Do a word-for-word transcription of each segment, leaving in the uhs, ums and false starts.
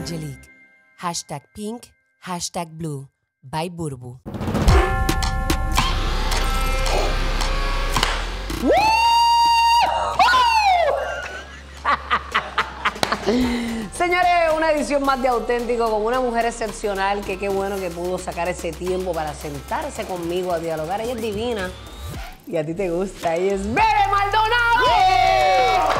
Angelique. Hashtag pink, hashtag blue. By Burbu. Señores, una edición más de Auténtico con una mujer excepcional que qué bueno que pudo sacar ese tiempo para sentarse conmigo a dialogar. Ella es divina y a ti te gusta. Ella es Bebe Maldonado. ¡Yeah!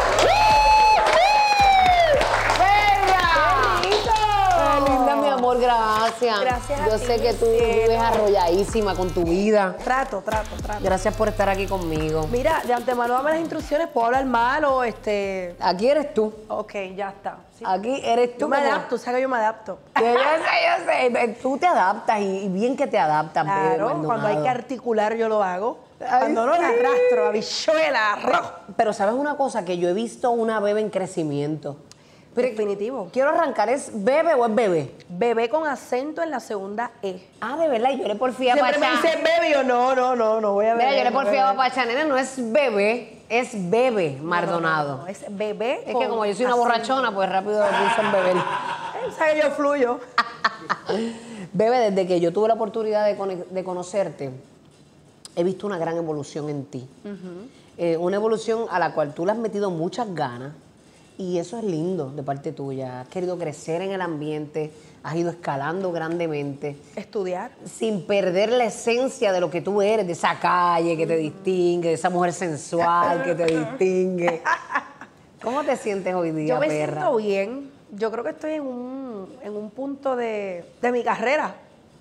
¡Bella! ¡Qué lindo! ¡Qué linda, mi amor! Gracias. Gracias a Yo ti, sé que tú cielo. vives arrolladísima con tu vida. Trato, trato, trato. Gracias por estar aquí conmigo. Mira, de antemano dame las instrucciones, ¿puedo hablar mal o este...? Aquí eres tú. Ok, ya está. Sí. Aquí eres tú. Yo me como- adapto, sabes que yo me adapto. Yo, yo sé, yo sé. Tú te adaptas y, y bien que te adaptas, Bebe Claro, Maldonado. cuando hay que articular yo lo hago. Ay, Cuando no, sí. la arrastro, habichuela, arroz. Pero ¿sabes una cosa? Que yo he visto una Bebe en crecimiento. Pero Definitivo. quiero arrancar, ¿es Bebe o es Bebé? Bebé con acento en la segunda E. Ah, de verdad, y yo le porfiaba Siempre para me dicen bebé y yo, no, no, no, no voy a beber. Mira, yo le no voy a porfiaba beber. para Chanel, no es Bebe, es Bebe Maldonado. No, no, no, es bebé Es con que como yo soy una acento. borrachona, pues rápido me puse en beber. Él sabe que yo fluyo. Bebe, desde que yo tuve la oportunidad de, cono- de conocerte, he visto una gran evolución en ti. Eh, una evolución a la cual tú le has metido muchas ganas y eso es lindo de parte tuya. Has querido crecer en el ambiente, has ido escalando grandemente Estudiar. sin perder la esencia de lo que tú eres, de esa calle que te distingue, de esa mujer sensual que te distingue. ¿Cómo te sientes hoy día, Yo me perra? siento bien. Yo creo que estoy en un, en un punto de, de mi carrera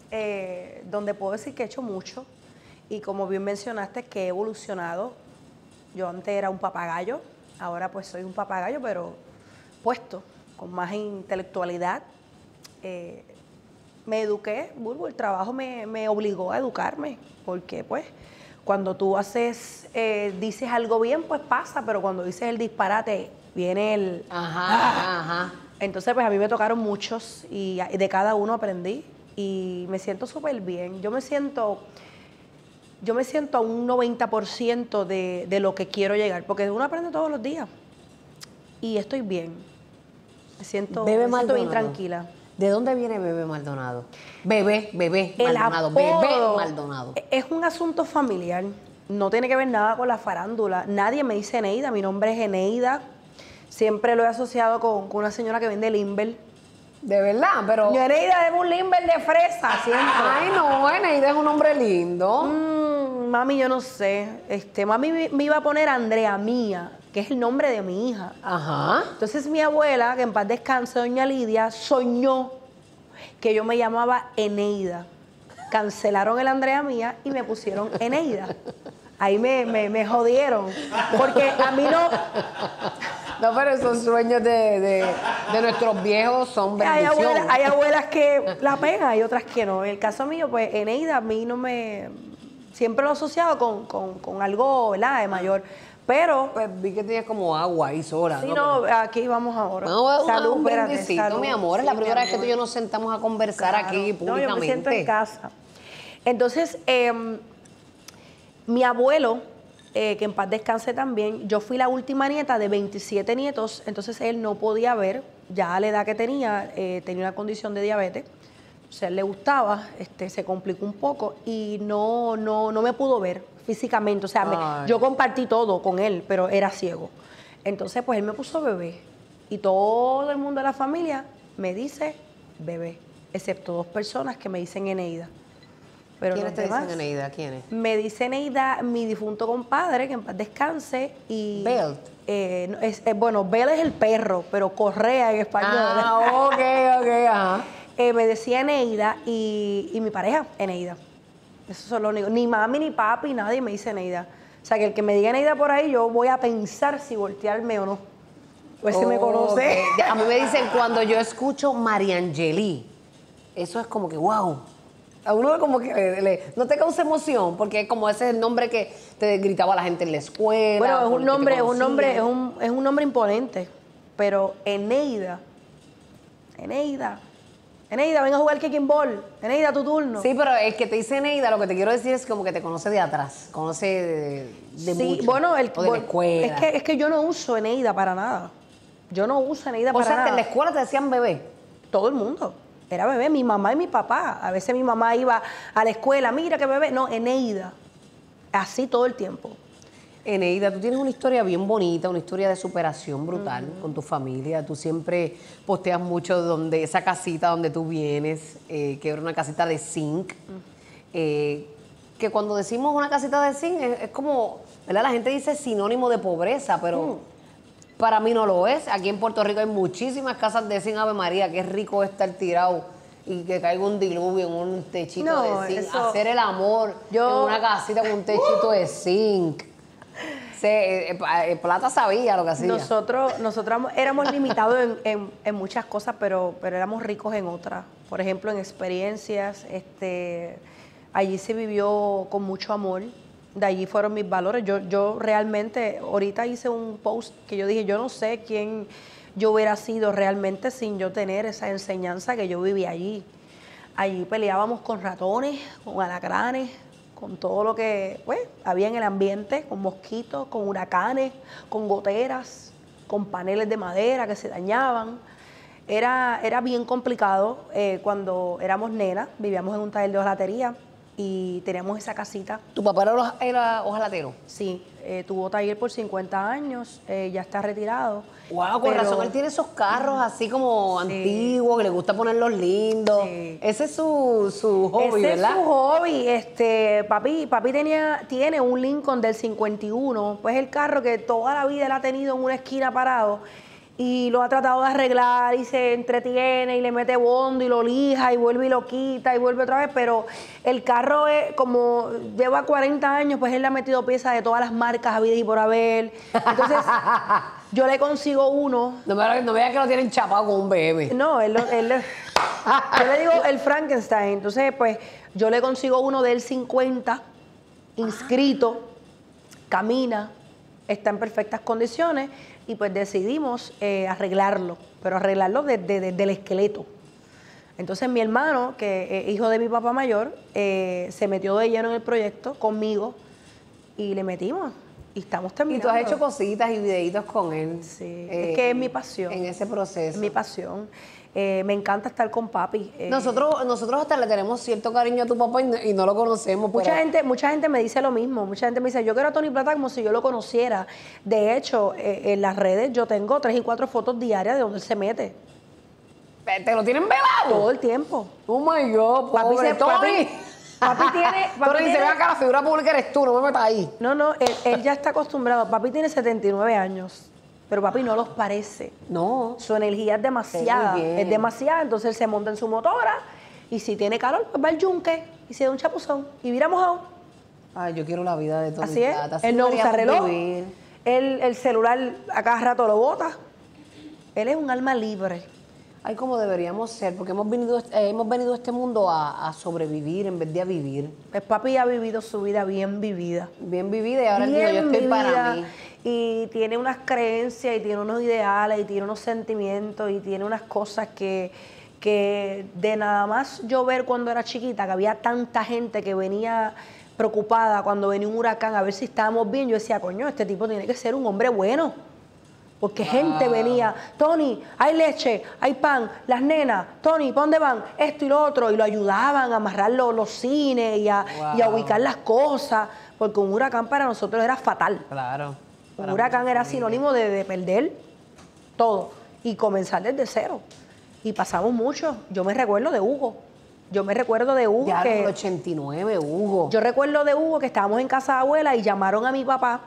eh, donde puedo decir que he hecho mucho. Y como bien mencionaste, que he evolucionado. Yo antes era un papagayo, ahora pues soy un papagayo, pero puesto, con más intelectualidad. Eh, me eduqué, Burbu, el trabajo me, me obligó a educarme, porque pues cuando tú haces, eh, dices algo bien, pues pasa, pero cuando dices el disparate, viene el... Ajá, ajá. Entonces, pues a mí me tocaron muchos y de cada uno aprendí y me siento súper bien. Yo me siento, yo me siento a un noventa por ciento de, de lo que quiero llegar, porque uno aprende todos los días y estoy bien. Me siento, Bebe me siento bien Maldonado. tranquila. ¿De dónde viene Bebe Maldonado? Bebé, Bebé El Maldonado, apodo Bebé Maldonado. es un asunto familiar, no tiene que ver nada con la farándula. Nadie me dice Eneida, mi nombre es Eneida. Siempre lo he asociado con, con una señora que vende Limber. De verdad, pero... Yo, Eneida, deme un Limber de fresa, siempre. Ay, no, Eneida es un hombre lindo. Mm, mami, yo no sé. Este, mami me me iba a poner Andrea Mía, que es el nombre de mi hija. Ajá. Entonces mi abuela, que en paz descanse, doña Lidia, soñó que yo me llamaba Eneida. Cancelaron el Andrea Mía y me pusieron Eneida. Ahí me, me, me jodieron. Porque a mí no... No, pero esos sueños de, de, de nuestros viejos son Hay bendición. abuelas, hay abuelas que la pegan y otras que no. En el caso mío, pues Eneida a mí no me... Siempre lo he asociado con, con, con algo, ¿verdad?, de mayor. Pero, Pues vi que tenías como agua ahí sola. si no, aquí vamos ahora. Vamos a Salud, un espérate, brindisito, salud. mi amor. Es la Sí, primera mi vez que tú y yo nos sentamos a conversar Claro. aquí No, públicamente. yo me siento en casa. Entonces, eh, mi abuelo, eh, que en paz descanse también, yo fui la última nieta de veintisiete nietos, entonces él no podía ver, ya a la edad que tenía, eh, tenía una condición de diabetes, o sea, a él le gustaba, este, se complicó un poco y no, no, no me pudo ver físicamente, o sea, me- Ay. yo compartí todo con él, pero era ciego. Entonces, pues él me puso bebé y todo el mundo de la familia me dice bebé, excepto dos personas que me dicen Eneida. Pero ¿Quiénes los te demás, dicen Eneida? ¿Quiénes? me dice Eneida, mi difunto compadre, que en paz descanse, y... Belt. eh, no, es, eh, bueno, Bel es el perro, pero Correa en español. Ah, ok, ok, ajá. Eh, me decía Eneida y, y mi pareja, Eneida. Eso es lo único. Ni mami, ni papi, nadie me dice Eneida. O sea, que el que me diga Eneida por ahí, yo voy a pensar si voltearme o no. Pues si me Ok. conoce. A mí me dicen cuando yo escucho Mariangeli, eso es como que wow. A uno como que le- le- no te causa emoción, porque como ese es el nombre que te gritaba la gente en la escuela. Bueno, es por el un que te nombre, es un nombre, es conocían. un, es un nombre imponente. Pero Eneida, Eneida, Eneida, ven a jugar kicking ball. Eneida, tu turno. Sí, pero el que te dice Neida, lo que te quiero decir es como que te conoce de atrás, conoce de, de Sí, mucho, bueno, el, o de la bueno, escuela. Es que, es que yo no uso Eneida para nada. Yo no uso Eneida o para sea, que nada. en la escuela te decían bebé. todo el mundo. Era bebé, mi mamá y mi papá. A veces mi mamá iba a la escuela, mira qué bebé. No, Eneida. Así todo el tiempo. Eneida, tú tienes una historia bien bonita, una historia de superación brutal uh-huh. con tu familia. Tú siempre posteas mucho donde esa casita donde tú vienes, eh, que era una casita de zinc. Uh-huh. eh, que cuando decimos una casita de zinc es, es como, ¿verdad? La gente dice sinónimo de pobreza, pero uh-huh. para mí no lo es. Aquí en Puerto Rico hay muchísimas casas de zinc, Ave María, qué rico estar tirado y que caiga un diluvio en un techito no, de zinc. Eso, hacer el amor yo, en una casita con un techito uh, de zinc. Se, eh, eh, Plata sabía lo que hacía. Nosotros, nosotros éramos limitados en, en, en muchas cosas, pero, pero éramos ricos en otras. Por ejemplo, en experiencias. Este, allí se vivió con mucho amor. De allí fueron mis valores. Yo, yo realmente, ahorita hice un post que yo dije, yo no sé quién yo hubiera sido realmente sin yo tener esa enseñanza que yo viví allí. Allí peleábamos con ratones, con alacranes, con todo lo que pues, había en el ambiente, con mosquitos, con huracanes, con goteras, con paneles de madera que se dañaban. Era, era bien complicado eh, cuando éramos nenas, vivíamos en un taller de hojalatería y teníamos esa casita. ¿Tu papá era, era hojalatero? Sí, eh, tuvo taller por cincuenta años, eh, ya está retirado. Wow, con pero, razón él tiene esos carros así como sí. antiguos, que le gusta ponerlos lindos. Sí. Ese es su, su hobby, Ese ¿verdad? Ese es su hobby. Este, papi, papi tenía, tiene un Lincoln del cincuenta y uno, pues el carro que toda la vida él ha tenido en una esquina parado y lo ha tratado de arreglar y se entretiene y le mete bondo y lo lija y vuelve y lo quita y vuelve otra vez, pero el carro es, como lleva cuarenta años, pues él le ha metido piezas de todas las marcas habidas y por haber. Entonces yo le consigo uno. No me, no me digas que lo tienen chapado con un B M. No, él, él, él yo le digo el Frankenstein. Entonces, pues, yo le consigo uno del cincuenta, inscrito, camina, está en perfectas condiciones y pues decidimos eh, arreglarlo, pero arreglarlo desde de, de, el esqueleto. Entonces mi hermano, que es hijo de mi papá mayor, eh, se metió de lleno en el proyecto conmigo y le metimos. Y estamos terminando. Y tú has hecho cositas y videitos con él. Sí, eh, es que es mi pasión. En ese proceso. Es mi pasión. Eh, me encanta estar con papi. Eh, nosotros, nosotros hasta le tenemos cierto cariño a tu papá y no, y no lo conocemos. Mucha pero... gente, mucha gente me dice lo mismo. Mucha gente me dice, yo quiero a Tony Plata como si yo lo conociera. De hecho, eh, en las redes yo tengo tres y cuatro fotos diarias de donde él se mete. ¿Te lo tienen velado? Todo el tiempo. Oh my God, papi pobre se, Tony. Papi, papi tiene... Papi Tony, tiene, se ve acá, la figura pública eres tú, no me metas ahí. No, no, él, él ya está acostumbrado. Papi tiene setenta y nueve años. Pero papi no los parece. No. Su energía es demasiada. Es demasiada. Entonces él se monta en su motora y si tiene calor, pues va al yunque y se da un chapuzón y vira mojado. Ay, yo quiero la vida de Tony Así es. Plata. Así él no usa reloj. Él, el celular a cada rato lo bota. Él es un alma libre. Ay, como deberíamos ser, porque hemos venido, eh, hemos venido a este mundo a, a sobrevivir en vez de a vivir. Pues papi ha vivido su vida bien vivida. Bien vivida y ahora bien él dijo, yo estoy vivida, para mí. Y tiene unas creencias y tiene unos ideales y tiene unos sentimientos y tiene unas cosas que, que de nada más yo ver cuando era chiquita, que había tanta gente que venía preocupada cuando venía un huracán a ver si estábamos bien, yo decía, coño, este tipo tiene que ser un hombre bueno. Porque wow. gente venía, Tony, hay leche, hay pan, las nenas, Tony, ¿para dónde van? Esto y lo otro. Y lo ayudaban a amarrar los, los cines y a, wow. y a ubicar las cosas. Porque un huracán para nosotros era fatal. Claro. Un huracán era sinónimo de, de perder todo y comenzar desde cero. Y pasamos mucho. Yo me recuerdo de Hugo. Yo me recuerdo de Hugo. Ya que, en el ochenta y nueve, Hugo. Yo recuerdo de Hugo que estábamos en casa de abuela y llamaron a mi papá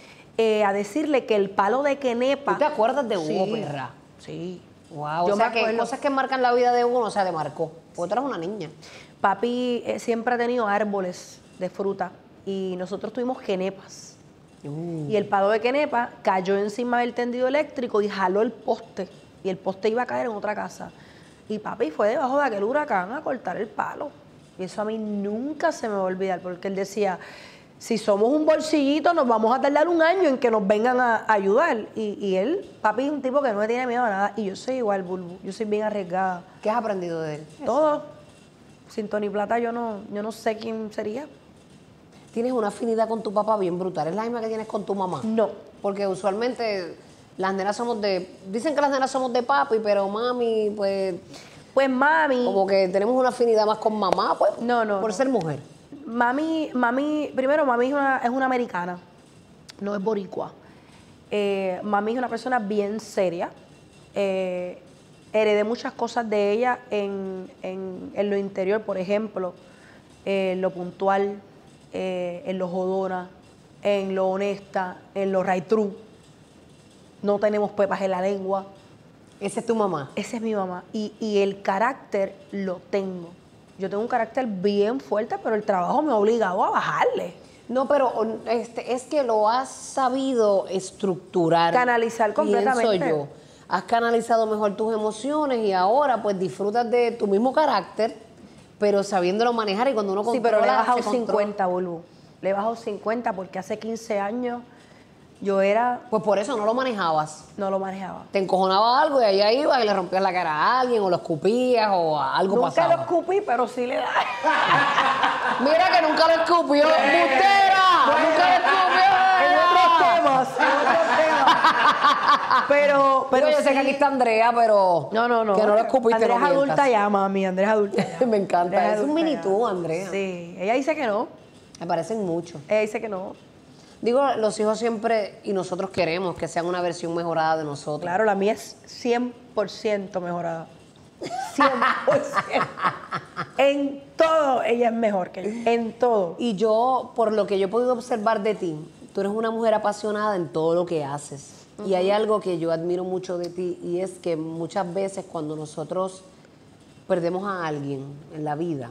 eh, a decirle que el palo de Kenepa. ¿Tú te acuerdas de Hugo, sí, perra? Sí. Wow. Yo o sea, me que acuerdo. cosas que marcan la vida de Hugo no se le marcó. Porque tú eras una niña. Papi eh, siempre ha tenido árboles de fruta y nosotros tuvimos kenepas. Uh. Y el palo de kenepa cayó encima del tendido eléctrico y jaló el poste. Y el poste iba a caer en otra casa. Y papi fue debajo de aquel huracán a cortar el palo. Y eso a mí nunca se me va a olvidar, porque él decía, si somos un bolsillito nos vamos a tardar un año en que nos vengan a, a ayudar. Y, y él, papi es un tipo que no me tiene miedo a nada. Y yo soy igual, Bulbu. Yo soy bien arriesgada. ¿Qué has aprendido de él? Todo. Sin Tony Plata yo no, yo no sé quién sería. Tienes una afinidad con tu papá bien brutal. ¿Es la misma que tienes con tu mamá? No. Porque usualmente Las nenas somos de... Dicen que las nenas somos de papi, pero mami, pues... Pues mami... Como que tenemos una afinidad más con mamá, pues, No, no, por no. ser mujer. Mami, mami, primero, mami es una, es una americana, no es boricua. Eh, mami es una persona bien seria. Eh, heredé muchas cosas de ella en, en, en lo interior, por ejemplo, eh, en lo puntual, eh, en lo jodona, en lo honesta, en lo right true. No tenemos pepas en la lengua. Esa es tu mamá. Esa es mi mamá. Y, y el carácter lo tengo. Yo tengo un carácter bien fuerte, pero el trabajo me ha obligado a bajarle. No, pero este, es que lo has sabido estructurar. Canalizar completamente. Pienso yo. Has canalizado mejor tus emociones y ahora pues disfrutas de tu mismo carácter, pero sabiéndolo manejar y cuando uno Sí, controla... pero le he bajado se controla. cincuenta, Bulbu. Le he bajado cincuenta porque hace quince años yo era... Pues por eso no lo manejabas. No lo manejaba. Te encojonaba algo y allá iba y le rompías la cara a alguien o lo escupías o algo Nunca pasaba. lo escupí, pero sí le da. Mira que nunca lo escupió. ¡Bustera! ¡Nunca lo escupió! En otros temas, en otros temas. Pero, pero Digo, yo sé sí. que aquí está Andrea, pero No, no, no. que no lo escupiste. Andrea no es adulta mientas. ya, mami. Andrea es adulta ya. Me encanta. Andrea Es un adulta mini ya. tú, Andrea. Sí. Ella dice que no. Me parecen mucho. Ella dice que no. Digo, los hijos siempre, y nosotros queremos que sean una versión mejorada de nosotros. Claro, la mía es cien por ciento mejorada. cien por ciento. En todo ella es mejor que yo. En todo. Y yo, por lo que yo he podido observar de ti, tú eres una mujer apasionada en todo lo que haces. Uh-huh. Y hay algo que yo admiro mucho de ti, y es que muchas veces cuando nosotros perdemos a alguien en la vida,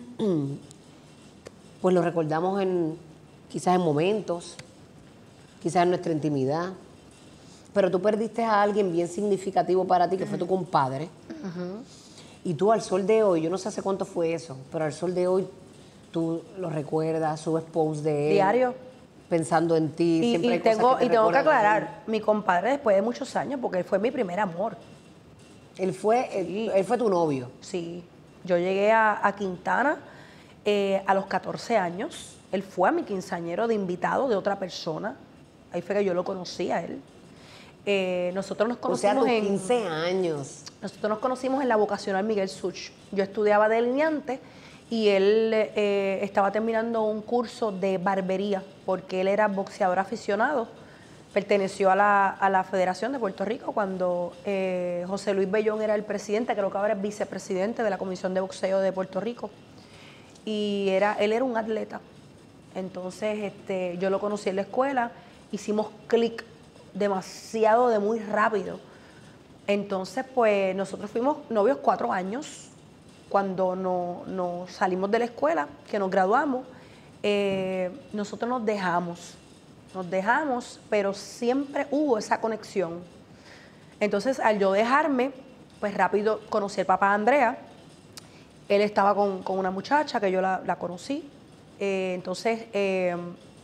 pues lo recordamos en quizás en momentos, quizás en nuestra intimidad. Pero tú perdiste a alguien bien significativo para ti, que fue tu compadre. Uh-huh. Y tú al sol de hoy, yo no sé hace cuánto fue eso, pero al sol de hoy tú lo recuerdas, subes posts de él. Diario. Pensando en ti. Y, siempre y hay cosas tengo, que te y tengo que recuerdan a él. aclarar, mi compadre después de muchos años, porque él fue mi primer amor. Él fue, él, él fue tu novio. Sí. Yo llegué a, a Quintana eh, a los catorce años. Él fue a mi quinceañero de invitado de otra persona. Ahí fue que yo lo conocí a él. Eh, nosotros nos O sea, conocimos tus en... quince años. Nosotros nos conocimos en la vocacional Miguel Such. Yo estudiaba delineante y él eh, estaba terminando un curso de barbería porque él era boxeador aficionado. Perteneció a la, a la Federación de Puerto Rico cuando eh, José Luis Bellón era el presidente, creo que ahora es vicepresidente de la Comisión de Boxeo de Puerto Rico. Y era, él era un atleta. Entonces este, yo lo conocí en la escuela, hicimos clic demasiado, de muy rápido. Entonces, pues nosotros fuimos novios cuatro años. Cuando nos no salimos de la escuela, que nos graduamos, eh, nosotros nos dejamos. Nos dejamos, pero siempre hubo esa conexión. Entonces, al yo dejarme, pues rápido conocí al papá de Andrea. Él estaba con, con una muchacha que yo la, la conocí. Eh, entonces, eh,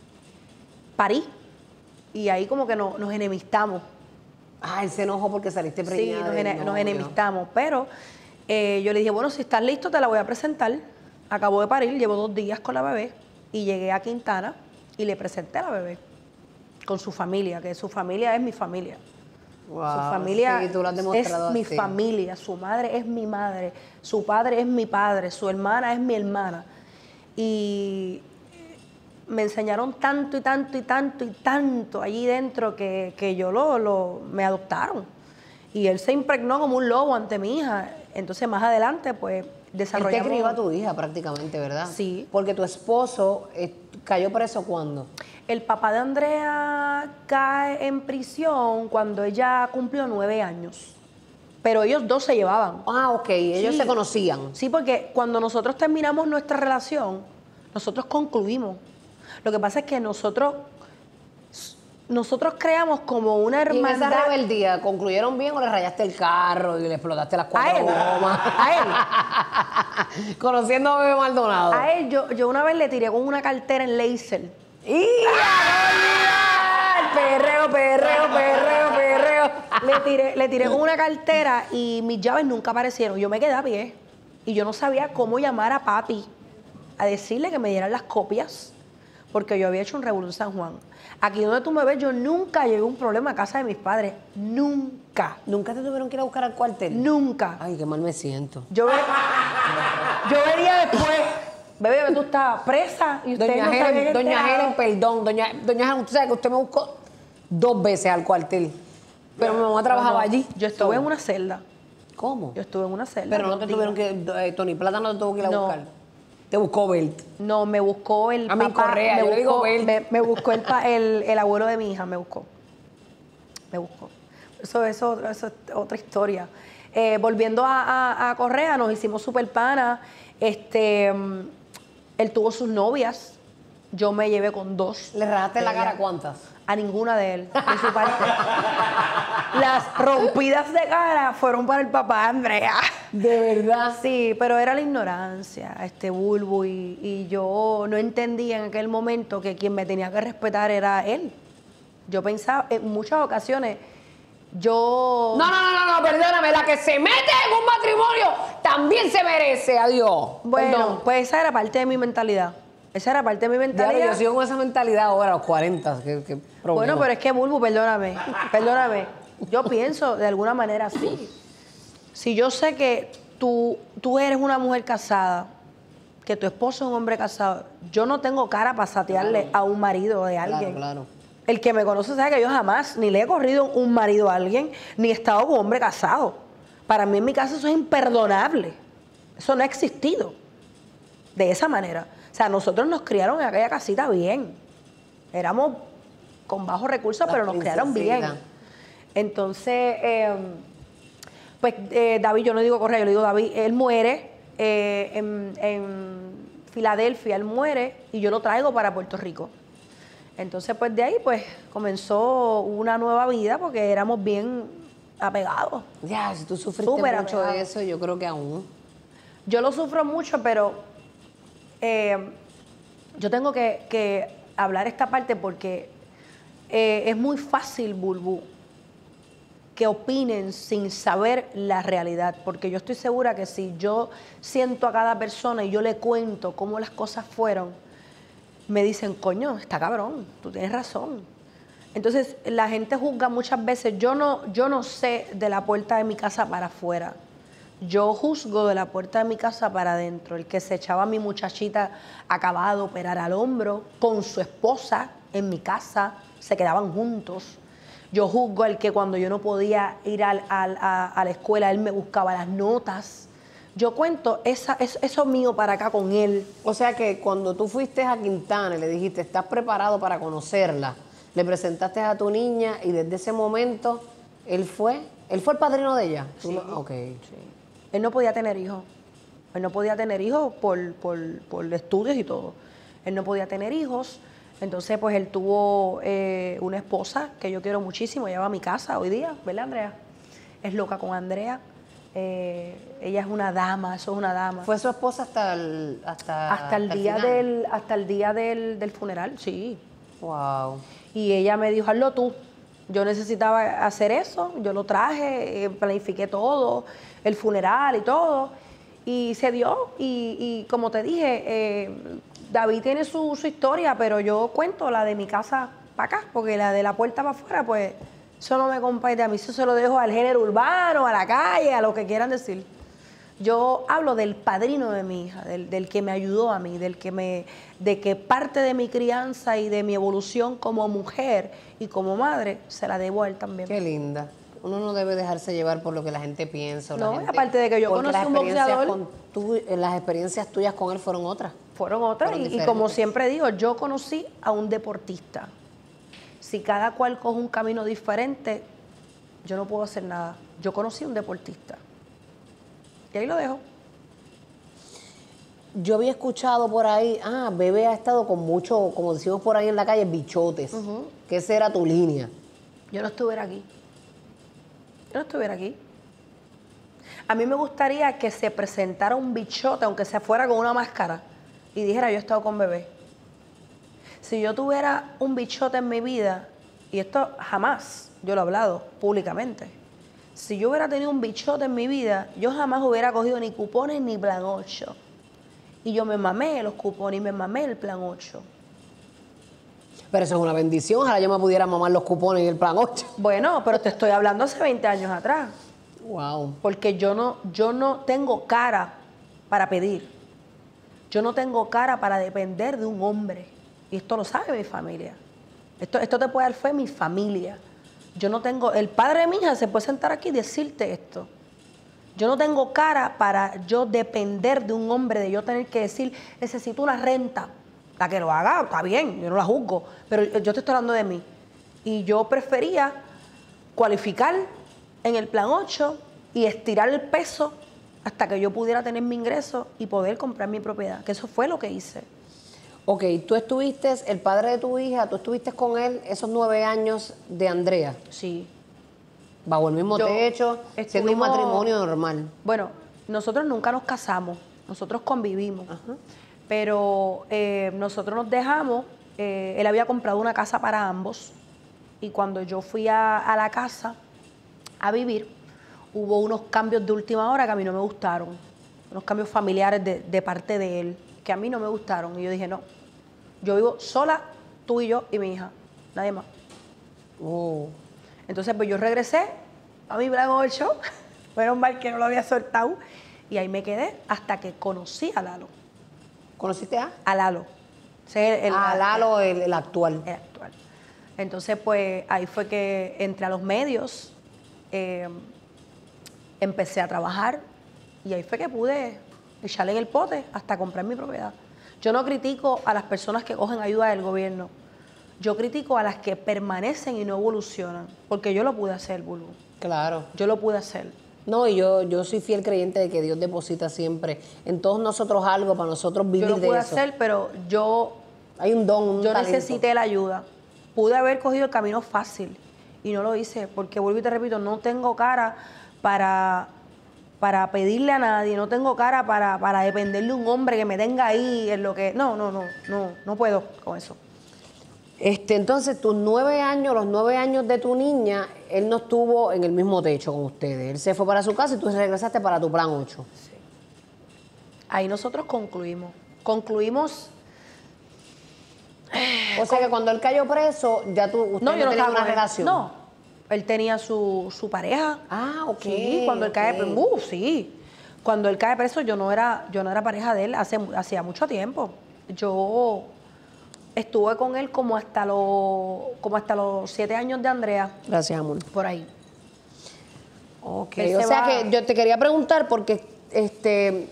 parí. Y ahí como que no, nos enemistamos. Ah, él se enojó porque saliste Sí, preñada. nos, del ene- nos novio. enemistamos. Pero eh, yo le dije, bueno, si estás listo, te la voy a presentar. Acabo de parir, llevo dos días con la bebé. Y llegué a Quintana y le presenté a la bebé. Con su familia, que su familia es mi familia. Wow, Su familia sí, tú lo has es demostrado mi así. familia, su madre es mi madre, su padre es mi padre, su hermana es mi hermana. Y me enseñaron tanto y tanto y tanto y tanto allí dentro que, que yo lo, lo me adoptaron. Y él se impregnó como un lobo ante mi hija. Entonces más adelante pues Él te desarrollamos... crió a tu hija prácticamente, ¿verdad? Sí. Porque tu esposo eh, cayó preso ¿cuándo? El papá de Andrea cae en prisión cuando ella cumplió nueve años. Pero ellos dos se llevaban. Ah, ok, ellos Sí. se conocían. Sí, porque cuando nosotros terminamos nuestra relación, nosotros concluimos. Lo que pasa es que nosotros, nosotros creamos como una ¿Y en esa hermandad. rebeldía concluyeron bien o le rayaste el carro y le explotaste las A cuatro él, gomas? a Conociendo a Bebé Maldonado. A él yo, yo una vez le tiré con una cartera en laser. ¡Y a perreo, perreo, perreo, perreo! Le tiré, le tiré con una cartera y mis llaves nunca aparecieron. Yo me quedé a pie y yo no sabía cómo llamar a papi a decirle que me dieran las copias porque yo había hecho un revolú en San Juan. Aquí donde tú me ves, yo nunca llevé un problema a casa de mis padres. Nunca. ¿Nunca te tuvieron que ir a buscar al cuartel? Nunca. Ay, qué mal me siento. Yo, ve- yo venía después, bebé, tú estabas presa y usted Doña no se habían Helen, doña enterado. Helen, perdón, doña, doña Helen, usted sabe que usted me buscó dos veces al cuartel, pero mi mamá trabajaba No, allí. Yo estuve So, en una celda. ¿Cómo? Yo estuve en una celda. Pero no dos te días. tuvieron que, eh, Tony Plata no te tuvo que ir a No. buscar. Te buscó Bert. No, me buscó el A mí papá. Correa, me yo le digo buscó, Bel. me, me buscó el, pa- el, el abuelo de mi hija, me buscó. Me buscó. Eso, eso, eso es otra historia. Eh, volviendo a, a- a Correa, nos hicimos súper panas. Este, mm, él tuvo sus novias. Yo me llevé con dos. ¿Le rajaste de la cara ellas. cuántas? A ninguna de él, de su parte. Las rompidas de cara fueron para el papá Andrea. De verdad. Sí, pero era la ignorancia, este bulbo, y, y yo no entendía en aquel momento que quien me tenía que respetar era él. Yo pensaba, en muchas ocasiones, yo... No, no, no, no, no, perdóname, la que se mete en un matrimonio también se merece, adiós. Bueno, Perdón. pues esa era parte de mi mentalidad. Esa era parte de mi Diablo, mentalidad. yo sigo con esa mentalidad ahora, a los cuarenta. ¿Qué, qué problema? Bueno, pero es que Bulbo, perdóname, perdóname. Yo pienso de alguna manera así. Si yo sé que tú, tú eres una mujer casada, que tu esposo es un hombre casado, yo no tengo cara para satearle a un marido de alguien. Claro, claro. El que me conoce sabe que yo jamás ni le he corrido un marido a alguien, ni he estado con un hombre casado. Para mí en mi casa eso es imperdonable. Eso no ha existido de esa manera. O sea, nosotros nos criaron en aquella casita bien. Éramos con bajos recursos, La pero nos criaron bien. princesita. Entonces, eh, pues eh, David, yo no digo Correa, yo le digo David, él muere eh, en, en Filadelfia, él muere y yo lo traigo para Puerto Rico. Entonces, pues de ahí, pues comenzó una nueva vida porque éramos bien apegados. Ya, si tú sufriste Súper mucho apegado. de eso, yo creo que aún. Yo lo sufro mucho, pero eh, yo tengo que, que hablar esta parte porque eh, es muy fácil, Bulbu, que opinen sin saber la realidad, porque yo estoy segura que si yo siento a cada persona y yo le cuento cómo las cosas fueron, me dicen, coño, está cabrón, tú tienes razón. Entonces, la gente juzga muchas veces, yo no, yo no sé de la puerta de mi casa para afuera, yo juzgo de la puerta de mi casa para adentro. El que se echaba a mi muchachita acabada de operar al hombro con su esposa en mi casa, se quedaban juntos. Yo juzgo al que cuando yo no podía ir al- al- a, a la escuela, él me buscaba las notas. Yo cuento esa, es- eso mío para acá con él. O sea que cuando tú fuiste a Quintana y le dijiste, ¿estás preparado para conocerla? Le presentaste a tu niña y desde ese momento, él fue, él fue el padrino de ella. ¿Tú Sí. lo- ok. Él no podía tener hijos. Él no podía tener hijos por, por, por estudios y todo. Él no podía tener hijos. Entonces, pues él tuvo eh, una esposa que yo quiero muchísimo. Ella va a mi casa hoy día, ¿verdad, Andrea? Es loca con Andrea. Eh, ella es una dama, eso es una dama. ¿Fue su esposa hasta el hasta, hasta el día final? del hasta el día del, del funeral, sí. Wow. Y ella me dijo, hazlo tú. Yo necesitaba hacer eso, yo lo traje, eh, planifiqué todo, el funeral y todo. Y se dio. Y, y como te dije, eh, David tiene su, su historia, pero yo cuento la de mi casa para acá, porque la de la puerta para afuera, pues eso no me compete a mí, eso se lo dejo al género urbano, a la calle, a lo que quieran decir. Yo hablo del padrino de mi hija, del, del que me ayudó a mí, del que me, de que parte de mi crianza y de mi evolución como mujer y como madre se la debo a él también. Qué linda. Uno no debe dejarse llevar por lo que la gente piensa. O la No, y gente- aparte de que yo porque conocí las un experiencias boxeador. con tú- eh, las experiencias tuyas con él fueron otras. Fueron otras Fueron y, y como diferentes. siempre digo, yo conocí a un deportista. Si cada cual coge un camino diferente, yo no puedo hacer nada. Yo conocí a un deportista. Y ahí lo dejo. Yo había escuchado por ahí, ah, Bebé ha estado con mucho, como decimos por ahí en la calle, bichotes. Que esa era tu línea. Yo no estuviera aquí. Yo no estuviera aquí. A mí me gustaría que se presentara un bichote, aunque se fuera con una máscara, y dijera, yo he estado con Bebé. Si yo tuviera un bichote en mi vida, y esto jamás, yo lo he hablado públicamente, si yo hubiera tenido un bichote en mi vida, yo jamás hubiera cogido ni cupones ni plan ocho. Y yo me mamé los cupones y me mamé el plan ocho. Pero eso es una bendición. Ojalá yo me pudiera mamar los cupones y el plan ocho. Bueno, pero te estoy hablando hace veinte años atrás. Wow. Porque yo no, yo no tengo cara para pedir. Yo no tengo cara para depender de un hombre. Y esto lo sabe mi familia. Esto, esto te puede dar fe mi familia. Yo no tengo... El padre de mi hija se puede sentar aquí y decirte esto. Yo no tengo cara para yo depender de un hombre, de yo tener que decir, necesito una renta. La que lo haga, está bien, yo no la juzgo. Pero yo te estoy hablando de mí. Y yo prefería cualificar en el plan ocho y estirar el peso hasta que yo pudiera tener mi ingreso y poder comprar mi propiedad. Que eso fue lo que hice. Ok, tú estuviste, el padre de tu hija, tú estuviste con él esos nueve años de Andrea, Sí. bajo el mismo Yo techo, siendo un estuvimos- matrimonio normal. Bueno, nosotros nunca nos casamos, nosotros convivimos. Pero eh, nosotros nos dejamos, eh, él había comprado una casa para ambos y cuando yo fui a, a la casa a vivir, hubo unos cambios de última hora que a mí no me gustaron, unos cambios familiares de, de parte de él que a mí no me gustaron. Y yo dije, no, yo vivo sola, tú y yo y mi hija, nadie más. Oh. Entonces, pues yo regresé a mi plan ocho, menos mal que no lo había soltado, y ahí me quedé hasta que conocí a Lalo. ¿Conociste a? A Lalo. Ese es el- a Lalo, el, el actual. el actual. Entonces, pues ahí fue que entré a los medios, eh, empecé a trabajar y ahí fue que pude echarle en el pote hasta comprar mi propiedad. Yo no critico a las personas que cogen ayuda del gobierno. Yo critico a las que permanecen y no evolucionan, porque yo lo pude hacer, Bulbu. Claro. Yo lo pude hacer. No, y yo, yo soy fiel creyente de que Dios deposita siempre en todos nosotros algo para nosotros vivir Yo lo de pude eso. hacer, pero yo Hay un don, un Yo talento. necesité la ayuda. Pude haber cogido el camino fácil y no lo hice porque, vuelvo y te repito, no tengo cara para, para pedirle a nadie, no tengo cara para, para depender de un hombre que me tenga ahí en lo que... No, no, no, no, no puedo con eso. Este, entonces, tus nueve años, los nueve años de tu niña, él no estuvo en el mismo techo con ustedes. Él se fue para su casa y tú regresaste para tu plan ocho. Ahí nosotros concluimos. Concluimos... O sea que cuando él cayó preso, ya tú, ustedes no, yo no tenían estaba una con él. relación. No, él tenía su, su pareja. Ah, ok. Sí, cuando él cae ok. preso, uh, sí. Cuando él cae preso, yo no era, yo no era pareja de él hace hacía mucho tiempo. Yo estuve con él como hasta los, como hasta los siete años de Andrea, Gracias, amor. por ahí. Ok, Él o se sea va- que yo te quería preguntar porque este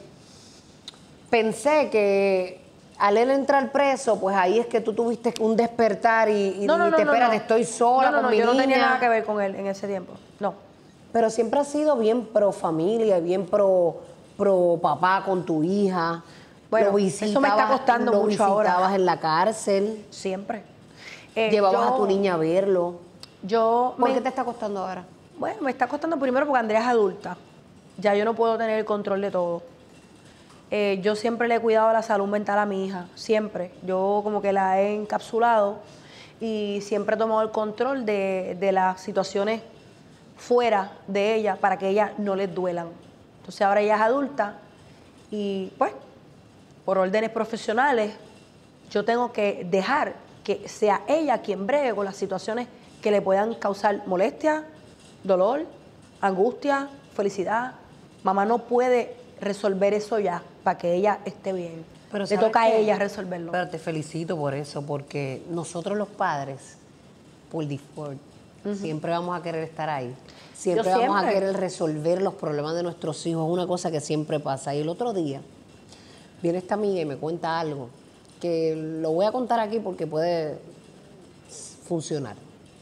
pensé que al él entrar preso, pues ahí es que tú tuviste un despertar y, y No, no, no, dijiste, no, espérate, no. estoy sola No, no, con no, mi yo no niña. tenía nada que ver con él en ese tiempo. No. Pero siempre has sido bien pro familia, bien pro, pro papá con tu hija. Bueno, Lo eso me está visitabas- costando lo mucho ahora. visitabas en la cárcel, Siempre. Eh, llevabas yo- a tu niña a verlo. Yo ¿Por me- qué te está costando ahora? Bueno, me está costando primero porque Andrea es adulta. Ya yo no puedo tener el control de todo. Eh, yo siempre le he cuidado la salud mental a mi hija, siempre. Yo como que la he encapsulado y siempre he tomado el control de, de las situaciones fuera de ella para que ella no les duelan. Entonces ahora ella es adulta y pues por órdenes profesionales yo tengo que dejar que sea ella quien bregue con las situaciones que le puedan causar molestia, dolor, angustia, felicidad. Mamá no puede resolver eso ya para que ella esté bien. Pero Le ¿sabes toca a qué? ella resolverlo. Pero te felicito por eso, porque nosotros los padres, por default, siempre vamos a querer estar ahí. Siempre Yo vamos a siempre. querer resolver los problemas de nuestros hijos. Es una cosa que siempre pasa. Y el otro día viene esta amiga y me cuenta algo que lo voy a contar aquí porque puede funcionar.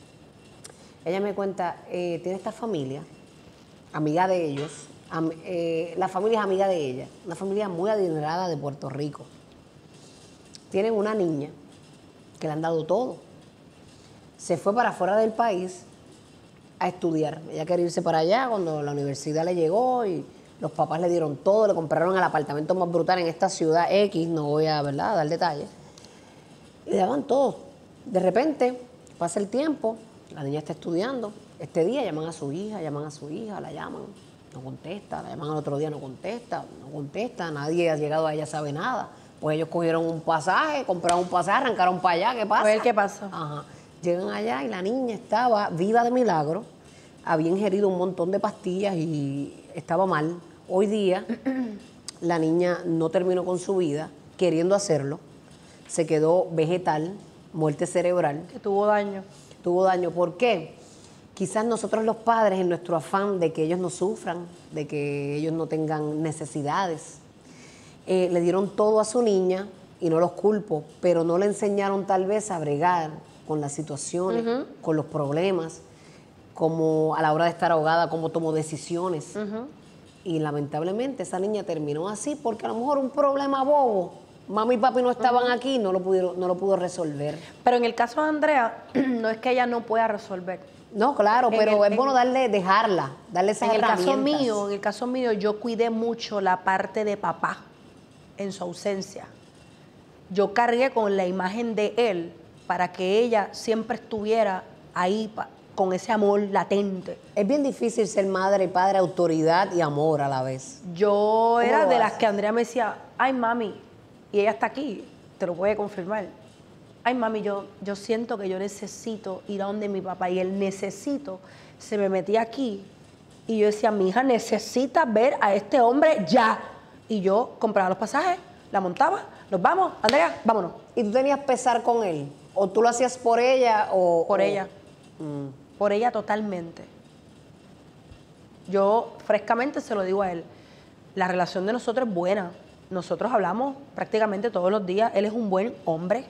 Ella me cuenta, eh, tiene esta familia, amiga de ellos, am- eh, la familia es amiga de ella, una familia muy adinerada de Puerto Rico. Tienen una niña que le han dado todo. Se fue para afuera del país a estudiar. Ella quería irse para allá cuando la universidad le llegó y los papás le dieron todo, le compraron el apartamento más brutal en esta ciudad X, no voy a, ¿verdad?, a dar detalles. Y le daban todo. De repente, pasa el tiempo, la niña está estudiando. Este día llaman a su hija, llaman a su hija, la llaman, no contesta, la llaman al otro día, no contesta, no contesta, nadie ha llegado a ella, sabe nada. Pues ellos cogieron un pasaje, compraron un pasaje, arrancaron para allá. ¿Qué pasa? A ver qué pasó. Ajá. Llegan allá y la niña estaba viva de milagro, había ingerido un montón de pastillas y estaba mal. Hoy día la niña no terminó con su vida, queriendo hacerlo, se quedó vegetal, muerte cerebral. Que tuvo daño. Tuvo daño. ¿Por qué? Quizás nosotros los padres, en nuestro afán de que ellos no sufran, de que ellos no tengan necesidades, eh, le dieron todo a su niña, y no los culpo, pero no le enseñaron tal vez a bregar con las situaciones, uh-huh. con los problemas, como a la hora de estar ahogada, cómo tomó decisiones. Uh-huh. Y lamentablemente esa niña terminó así, porque a lo mejor un problema bobo, mami y papi no estaban uh-huh. aquí, no lo pudieron, no lo pudo resolver. Pero en el caso de Andrea, no es que ella no pueda resolver. No, claro, En pero el- es bueno darle, dejarla, darle esas En el herramientas. caso mío, en el caso mío, yo cuidé mucho la parte de papá en su ausencia. Yo cargué con la imagen de él para que ella siempre estuviera ahí pa- con ese amor latente. Es bien difícil ser madre y padre, autoridad y amor a la vez. Yo era lo de las haces? que Andrea me decía, ay mami, y ella está aquí, te lo puede confirmar. Ay mami, yo, yo siento que yo necesito ir a donde mi papá, y el necesito se me metía aquí y yo decía, mi hija necesita ver a este hombre ya. Y yo compraba los pasajes, la montaba, nos vamos, Andrea, vámonos. ¿Y tú tenías pesar con él? ¿O tú lo hacías por ella o...? Por o- ella. Mm. Por ella totalmente. Yo frescamente se lo digo a él. La relación de nosotros es buena. Nosotros hablamos prácticamente todos los días. Él es un buen hombre.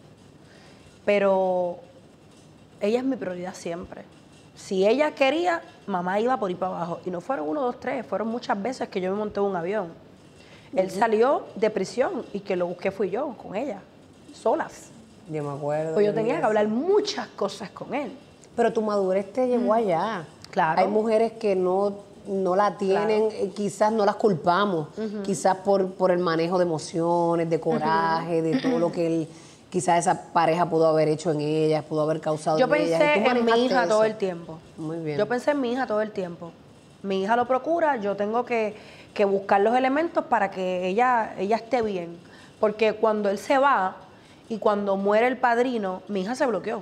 Pero ella es mi prioridad siempre. Si ella quería, mamá iba por ir para abajo. Y no fueron uno, dos, tres. Fueron muchas veces que yo me monté en un avión. Él salió de prisión y que lo busqué fui yo, con ella. Solas. Yo me acuerdo. Pues yo de tenía eso. que hablar muchas cosas con él. Pero tu madurez te llevó allá. Claro. Hay mujeres que no, no la tienen, Claro. eh, quizás no las culpamos, quizás por, por el manejo de emociones, de coraje, de todo lo que él, quizás esa pareja pudo haber hecho en ellas, pudo haber causado Yo en ellas. y pensé tú en mi manejaste hija todo eso. el tiempo. Muy bien. Yo pensé en mi hija todo el tiempo. Mi hija lo procura, yo tengo que, que buscar los elementos para que ella, ella esté bien. Porque cuando él se va y cuando muere el padrino, mi hija se bloqueó.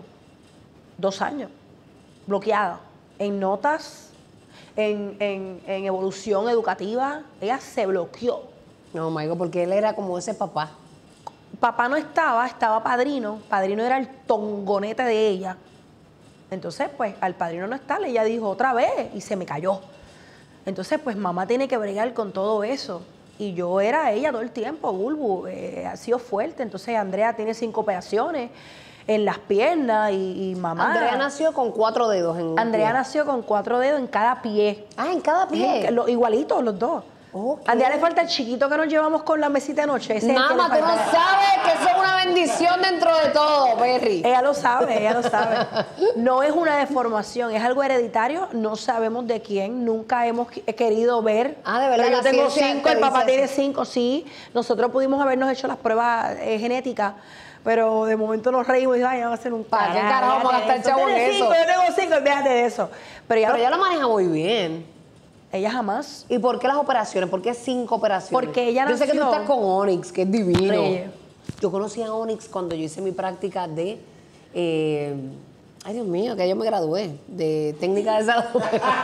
Dos años. Bloqueada. En notas, en, en, en evolución educativa, ella se bloqueó. No, Maigo, porque él era como ese papá. Papá no estaba, estaba padrino. Padrino era el tongonete de ella. Entonces, pues, al padrino no estar, ella dijo otra vez y se me cayó. Entonces, pues, mamá tiene que bregar con todo eso. Y yo era ella todo el tiempo, Bulbu, eh, ha sido fuerte. Entonces, Andrea tiene cinco operaciones en las piernas y, y mamá... Andrea nació con cuatro dedos en un Andrea pie. nació con cuatro dedos en cada pie. Ah, en cada pie. En- lo- igualitos los dos. Ok. A Andrea le falta el chiquito que nos llevamos con la mesita de noche. Ese es el que le Nada, tú no falta. sabes que eso es una bendición dentro de todo, Perry. Ella lo sabe, ella lo sabe. No es una deformación, es algo hereditario, no sabemos de quién, nunca hemos qui- querido ver. Ah, de verdad, Pero la yo tengo ciencia cinco, te el papá dice tiene eso. cinco, sí. Nosotros pudimos habernos hecho las pruebas eh, genéticas, pero de momento nos reímos y dijimos, ay, vamos a hacer un ¿Para qué carajo vamos a gastar déjate de chavo en Tienes eso? cinco, yo tengo cinco, déjate de eso. Pero ella, Pero ella lo maneja muy bien. ella jamás. ¿Y por qué las operaciones? ¿Por qué cinco operaciones? Porque ella Yo sé que tú nació- estás con Onyx, que es divino. Reyes. Yo conocí a Onyx cuando yo hice mi práctica de... eh, ay, Dios mío, que yo me gradué de técnica de salud.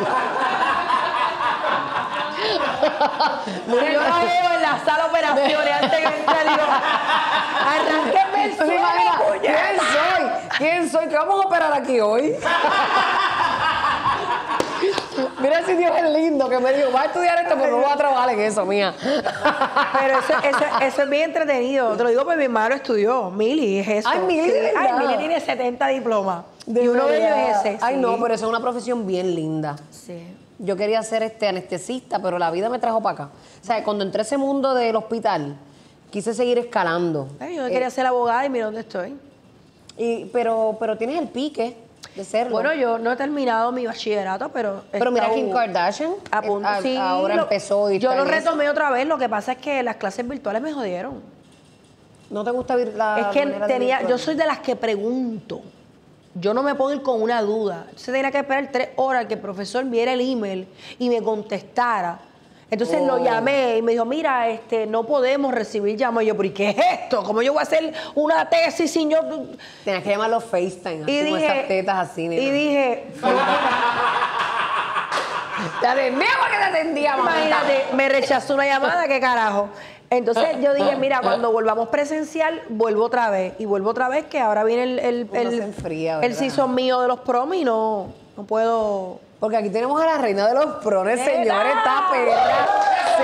Mira, yo la veo en la sala de operaciones antes que entre, digo, arránquenme el ¿Te imaginas? suelo, ¿Quién soy? ¿Quién soy? ¿Qué vamos a operar aquí hoy? Mira si Dios es lindo, que me dijo, va a estudiar esto, pero no voy a trabajar en eso, mía. Pero eso, eso, eso es bien entretenido. Te lo digo porque mi hermano estudió. Mili es eso. Ay, Mili, ¿de Ay, verdad? Mili tiene setenta diplomas. De y uno de ellos verdad. es ese. Ay, sí. no, pero eso es una profesión bien linda. Sí. Yo quería ser este anestesista, pero la vida me trajo para acá. O sea, cuando entré a ese mundo del hospital, quise seguir escalando. Ay, yo Eh, quería ser abogada y mira dónde estoy. y, pero, pero tienes el pique de serlo. Bueno, yo no he terminado mi bachillerato, pero... he pero mira estado Kim Kardashian. a punto. eh, a- Sí, ahora lo- empezó y Yo está lo en eso. retomé otra vez. Lo que pasa es que las clases virtuales me jodieron. ¿No te gusta vir- la Es que manera de tenía, virtual? yo soy de las que pregunto. Yo no me puedo ir con una duda. Se tenía que esperar tres horas que el profesor viera el email y me contestara. Entonces Oh. lo llamé y me dijo, mira, este, no podemos recibir llamadas. Y yo, ¿pero y qué es esto? ¿Cómo yo voy a hacer una tesis sin yo...? Tenías que llamarlo FaceTime, así Y como dije, esas tetas así. nena. y dije, Te atendía porque te atendía, mamá. imagínate, me rechazó una llamada, ¿qué carajo? Entonces yo dije, mira, cuando volvamos presencial, vuelvo otra vez. Y vuelvo otra vez, que ahora viene el, el, Uno el, se enfría, el ¿verdad? season mío de los prom y no, no puedo... Porque aquí tenemos a la reina de los prones, ¡Nena! señores. Esta perra se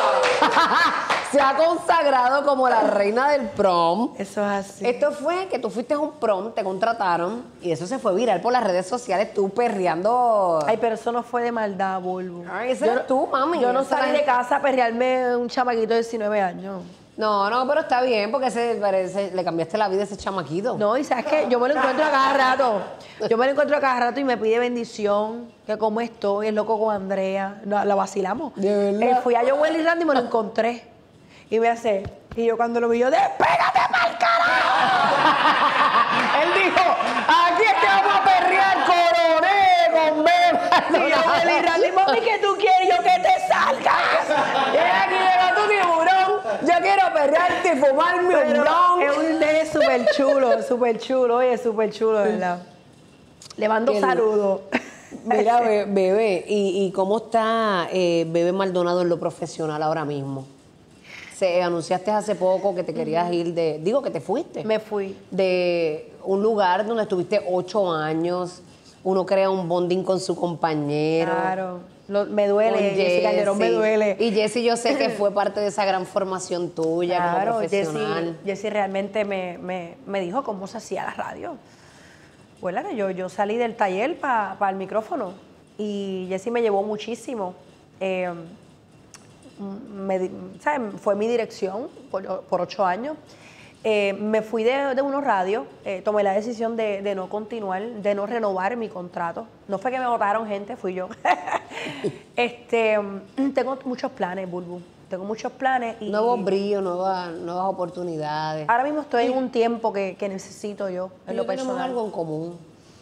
ha, se ha consagrado como la reina del prom. Eso es así. Esto fue que tú fuiste a un prom, te contrataron y eso se fue viral por las redes sociales, tú perreando. Ay, pero eso no fue de maldad, Bulbo. Ay, ese eres tú, mami. Yo no Esa salí la- de casa a perrearme un chamaquito de diecinueve años. No, no, pero está bien porque ese, parece, le cambiaste la vida a ese chamaquito. No, y sabes que yo me lo encuentro a cada rato. Yo me lo encuentro a cada rato y me pide bendición, que cómo estoy, es loco con Andrea. No, la vacilamos. ¿De verdad? Eh, fui a Joel y Randy y me lo encontré. Y me hace, y yo cuando lo vi, yo, ¡despégate pa'l carajo! Él dijo, aquí es que vamos a perrear coroné con beba. Y yo, Joel y Randy, mami, ¿qué tú quieres? Yo, que te salgas. Y aquí llega tu tiburón. Yo quiero perrearte y fumarme un Pero blon. es un nene súper chulo, súper chulo, oye, súper chulo, de verdad. Le mando Qué saludos. Mira, be- bebé, ¿y, y cómo está eh, Bebé Maldonado en lo profesional ahora mismo? Se anunciaste hace poco que te querías ir de, digo que te fuiste. Me fui. De un lugar donde estuviste ocho años, uno crea un bonding con su compañero. Claro. Lo- me con duele, Jessy Calderón, me Jessy. duele. Y Jessy, yo sé que fue parte de esa gran formación tuya Claro, como Jessy, profesional. Jessy realmente me, me, me dijo cómo se hacía la radio. Bueno, yo, yo salí del taller para el micrófono y Jessy me llevó muchísimo. Eh, me di- ¿sabes? Fue mi dirección por, por ocho años. Eh, me fui de, de unos radios, eh, tomé la decisión de, de no continuar, de no renovar mi contrato. No fue que me votaron gente, fui yo. este, tengo muchos planes, Bulbu. Tengo muchos planes. Y, Nuevos brillos, nuevas, nuevas oportunidades. ahora mismo estoy en un tiempo que, que necesito yo, en Pero lo tenemos personal. algo en común.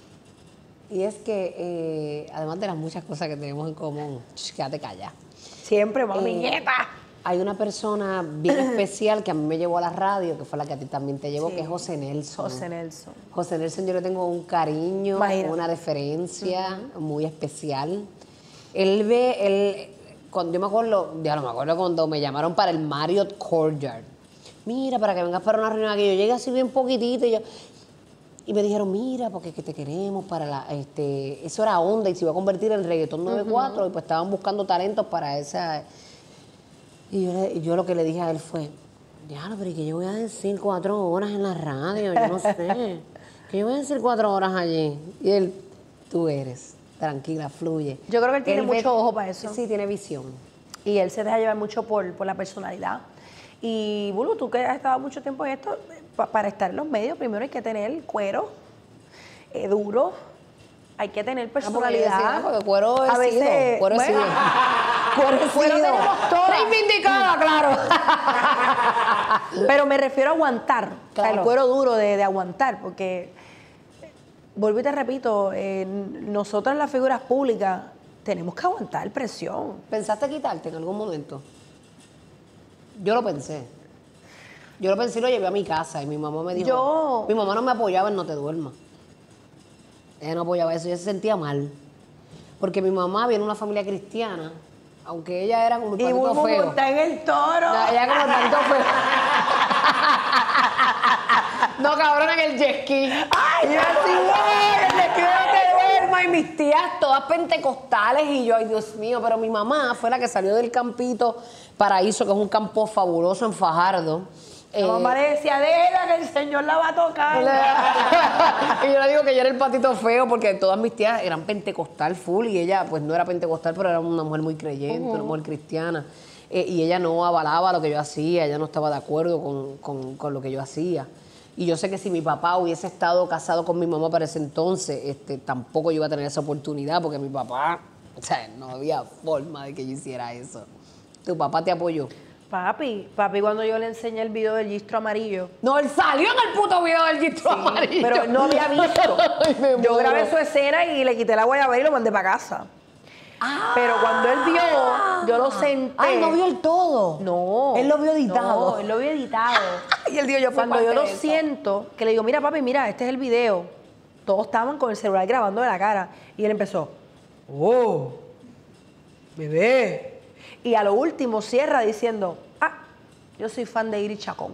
Y es que, eh, además de las muchas cosas que tenemos en común, ch, quédate callada. Siempre, mami, Eh, nieta. Hay una persona bien especial que a mí me llevó a la radio, que fue la que a ti también te llevó, Sí. que es José Nelson. José Nelson. José Nelson, yo le tengo un cariño, Imagínate. una deferencia muy especial. Él ve, él, cuando yo me acuerdo, ya no me acuerdo cuando me llamaron para el Marriott Courtyard. Mira, para que vengas para una reunión aquí. Yo llegué así bien poquitito y yo... Y me dijeron, mira, porque es que te queremos para la... este Eso era onda y se iba a convertir en reggaetón noventa y cuatro y pues estaban buscando talentos para esa... Y yo, le- y yo lo que le dije a él fue, diablo, pero ¿y qué yo voy a decir cuatro horas en la radio? Yo no sé. ¿Qué yo voy a decir cuatro horas allí? Y él, tú eres, tranquila, fluye. Yo creo que él tiene ve- mucho ojo para eso. Sí, tiene visión. Y él se deja llevar mucho por, por la personalidad. Y, Bulu, tú que has estado mucho tiempo en esto, pa- para estar en los medios, primero hay que tener cuero, eh, duro, hay que tener personalidad. Ah, porque, porque cuero he A sido, veces, cuero he bueno, sido. Cuero he cuero sido. tenemos todas. Reivindicada, claro. Pero me refiero a aguantar, o sea, el Claro. cuero duro de, de aguantar, porque, vuelvo y te repito, eh, nosotras las figuras públicas tenemos que aguantar presión. ¿Pensaste quitarte en algún momento? Yo lo pensé. Yo lo pensé y lo llevé a mi casa y mi mamá me dijo... Yo- Mi mamá no me apoyaba en No te duermas. Ella no apoyaba eso, ella se sentía mal. Porque mi mamá viene de una familia cristiana, aunque ella era como el Y patito Bulbo feo. monta en el toro. No, ella como el patito feo. No, cabrón, en el jet ski. ¡Ay, Y yo así, "Ay, el jet ski no te duermas", y mis tías todas pentecostales y yo, ay Dios mío, pero mi mamá fue la que salió del campito Paraíso, que es un campo fabuloso en Fajardo. La Eh, mamá le decía, déjela que el Señor la va a tocar. y yo le digo que yo era el patito feo porque todas mis tías eran pentecostal full y ella pues no era pentecostal, pero era una mujer muy creyente, una mujer cristiana. Eh, y ella no avalaba lo que yo hacía, ella no estaba de acuerdo con, con- con lo que yo hacía. Y yo sé que si mi papá hubiese estado casado con mi mamá para ese entonces, este, tampoco yo iba a tener esa oportunidad porque mi papá, o sea, no había forma de que yo hiciera eso. ¿Tu papá te apoyó? Papi, papi, cuando yo le enseñé el video del gistro amarillo, No, él salió en el puto video del gistro amarillo. pero él no había visto. Ay, me Yo muero. grabé su escena y le quité la guayabera y lo mandé para casa. Ah. Pero cuando él vio, yo lo senté. Ay, no vio el todo. No. Él lo vio editado. No, él lo vio editado. Y él dijo, yo fui Cuando parte yo lo de eso. siento, que le digo, mira papi, mira, este es el video. Todos estaban con el celular grabando de la cara. Y él empezó, oh, bebé. Y a lo último cierra diciendo, ah, yo soy fan de Iris Chacón.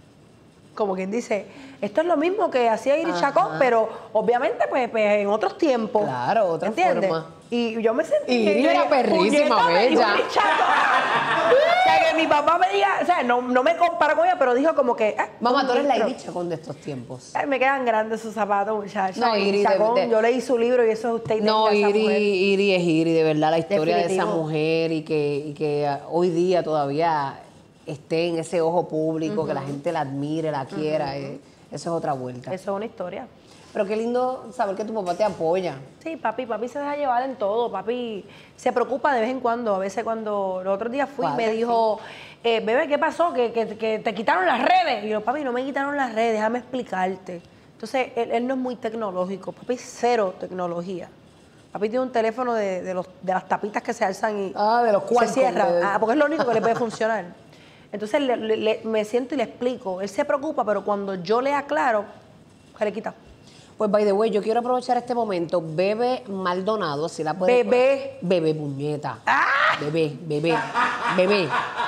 Como quien dice, esto es lo mismo que hacía Iris Ajá. Chacón, pero obviamente pues, pues, en otros tiempos. Claro, otra ¿entiendes? forma. Y yo me sentí... Iris era perrísima, puñeta, me dijo bella. Iris Chacón. O sea, que mi papá me diga, o sea, no, no me compara con ella, pero dijo como que... ah, Mamá, tú eres la pero- Iris Chacón de estos tiempos. Ay, me quedan grandes sus zapatos, muchachos. No, Iris, de- Chacón, de- yo leí su libro y eso es usted y No, tenga esa Iris, mujer. Iris es Iris, de verdad, la historia de esa Definitivo. mujer y que, y que ah, hoy día todavía esté en ese ojo público, que la gente la admire, la quiera, eh, eso es otra vuelta. Eso es una historia. Pero qué lindo saber que tu papá te apoya. Sí, papi, papi se deja llevar en todo, papi se preocupa de vez en cuando, a veces cuando los otros días fui y Padre, me dijo, eh, bebé, ¿qué pasó? Que, que- que te quitaron las redes. Y yo, papi, no me quitaron las redes, déjame explicarte. Entonces, él, él no es muy tecnológico, papi, cero tecnología. Papi tiene un teléfono de, de los, de las tapitas que se alzan y Ah, de los se Qualcomm, cierran, de- ah, porque es lo único que le puede funcionar. Entonces, le- le- le- me siento y le explico. Él se preocupa, pero cuando yo le aclaro, se le quita. Pues, by the way, yo quiero aprovechar este momento. Bebe Maldonado, si la puedes... Bebé. Bebé, puñeta. Bebé, bebé, bebé.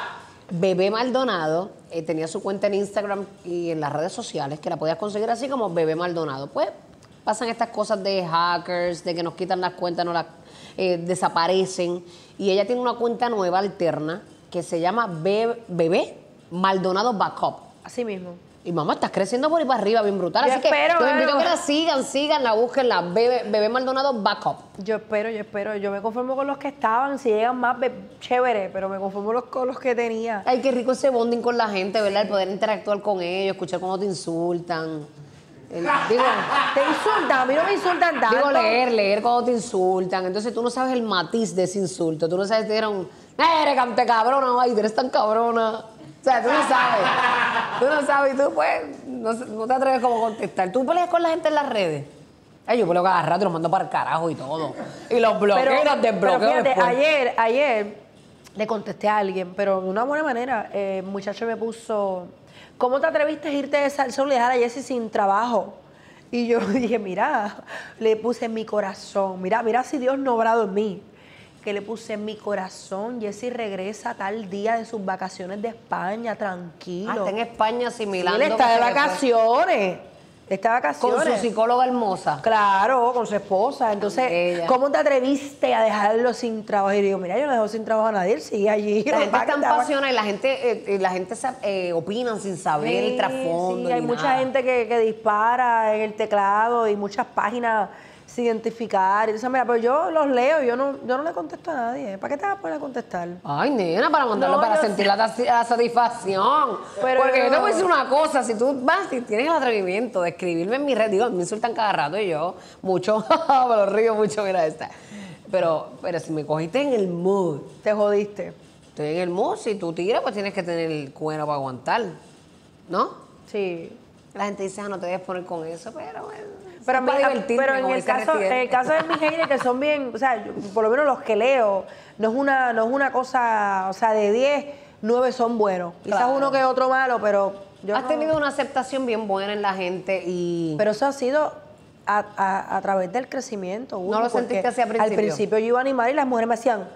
Bebé Maldonado eh, tenía su cuenta en Instagram y en las redes sociales, que la podías conseguir así como Bebé Maldonado. Pues pasan estas cosas de hackers, de que nos quitan las cuentas, no las eh, desaparecen. Y ella tiene una cuenta nueva, alterna, que se llama Be- Bebé Maldonado Backup. Así mismo. Y mamá, estás creciendo por ahí para arriba, bien brutal. Yo Así espero, que los invito a bueno. que la sigan, sigan, la busquen, la Bebé, Bebé Maldonado Backup. Yo espero, yo espero. Yo me conformo con los que estaban. Si llegan más, be- chévere, pero me conformo los- con los que tenía. Ay, qué rico ese bonding con la gente, ¿verdad? El poder interactuar con ellos, escuchar cómo te insultan. El- digo, Te insultan, a mí no me insultan tanto. digo, leer, leer cuando te insultan. Entonces tú no sabes el matiz de ese insulto. Tú no sabes si te dieron, eres cante cabrona, ay, eres tan cabrona. O sea, tú no sabes. Tú no sabes y tú, pues, no, no te atreves como a contestar. Tú peleas con la gente en las redes. Ay, yo peleo cada rato y los mando para el carajo y todo. Y los bloqueo y los pero desbloqueo fíjate, después. ayer, ayer le contesté a alguien, pero de una buena manera. Eh, el muchacho me puso, ¿cómo te atreviste a irte de Salsón y dejar a Jessy sin trabajo? Y yo dije, mira, le puse en mi corazón, mira, mira si Dios no ha obrado en mí. Que le puse en mi corazón, Jessy regresa tal día de sus vacaciones de España, Ah, tranquilo. está en España Sí, asimilando. él está que de se le fue. vacaciones. Está de Con vacaciones. su psicóloga hermosa. Claro, con su esposa. Entonces, Ella. ¿cómo te atreviste a dejarlo sin trabajo? Y digo, mira, yo no dejo sin trabajo a nadie, él sigue allí. La gente Papá, está que estaba- apasionada y la gente, eh, eh, la gente sa- eh, opinan sin saber el Sí, trasfondo. sí, hay ni mucha nada. gente que, que dispara en el teclado y muchas páginas sin identificar. Y entonces, mira, pero yo los leo, yo no, yo no le contesto a nadie. ¿Para qué te vas a poner a contestar? Ay, nena, para mandarlo, No, para yo sentir la, la satisfacción. Pero- Porque yo te voy a decir una cosa, si tú vas y tienes el atrevimiento de escribirme en mi red, digo, me insultan cada rato y yo, mucho, me lo río mucho, mira esta. Pero, pero si me cogiste en el mood, Te jodiste. estoy en el mood, si tú tiras, pues tienes que tener el cuero para aguantar, ¿no? Sí. La gente dice, ah, no te debes poner con eso, pero bueno, Pero, es a para mí- a- divertirme, pero en como el dice caso, en el Residente. caso de mis haters que son bien, o sea, yo- por lo menos los que leo, no es una, no es una cosa, o sea, de diez, nueve son buenos. Quizás Claro. uno que otro malo, pero yo Has no- tenido una aceptación bien buena en la gente y... Pero eso ha sido a, a- a través del crecimiento. Hugo, ¿No lo porque sentiste así al Al principio? principio yo iba a animar y las mujeres me hacían.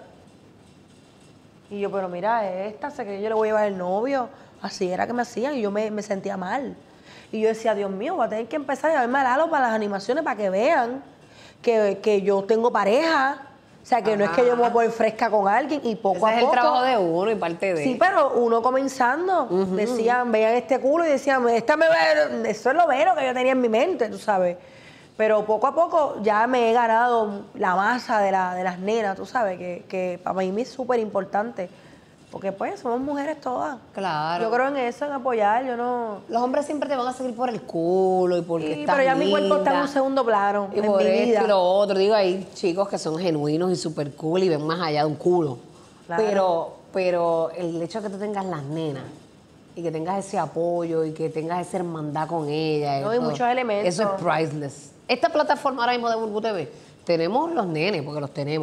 Y yo, pero mira, esta, sé que yo le voy a llevar el novio. Así era que me hacían y yo me, me sentía mal. Y yo decía, Dios mío, voy a tener que empezar a llamarme a Lalo para las animaciones para que vean que, que yo tengo pareja. O sea, que no es que yo me voy a poner fresca con alguien y poco Ese a es poco. el trabajo de uno y parte de... Sí, pero uno comenzando, decían, veían este culo y decían, esta me ve, eso es lo menos que yo tenía en mi mente, tú sabes. Pero poco a poco ya me he ganado la masa de, la, de las nenas, tú sabes, que, que para mí es súper importante. Porque pues somos mujeres todas. Claro. Yo creo en eso, en apoyar, yo no... Los hombres siempre te van a seguir por el culo y porque Sí, estás pero ya mi cuerpo está en linda. un segundo plano, Y en por mi esto vida. y lo otro. Digo, hay chicos que son genuinos y súper cool y ven más allá de un culo. Claro. Pero, pero el hecho de que tú tengas las nenas y que tengas ese apoyo y que tengas esa hermandad con ellas. No, hay eso- muchos elementos. Eso es priceless. Esta plataforma ahora mismo de Burbu T V, tenemos los nenes, porque los tenemos.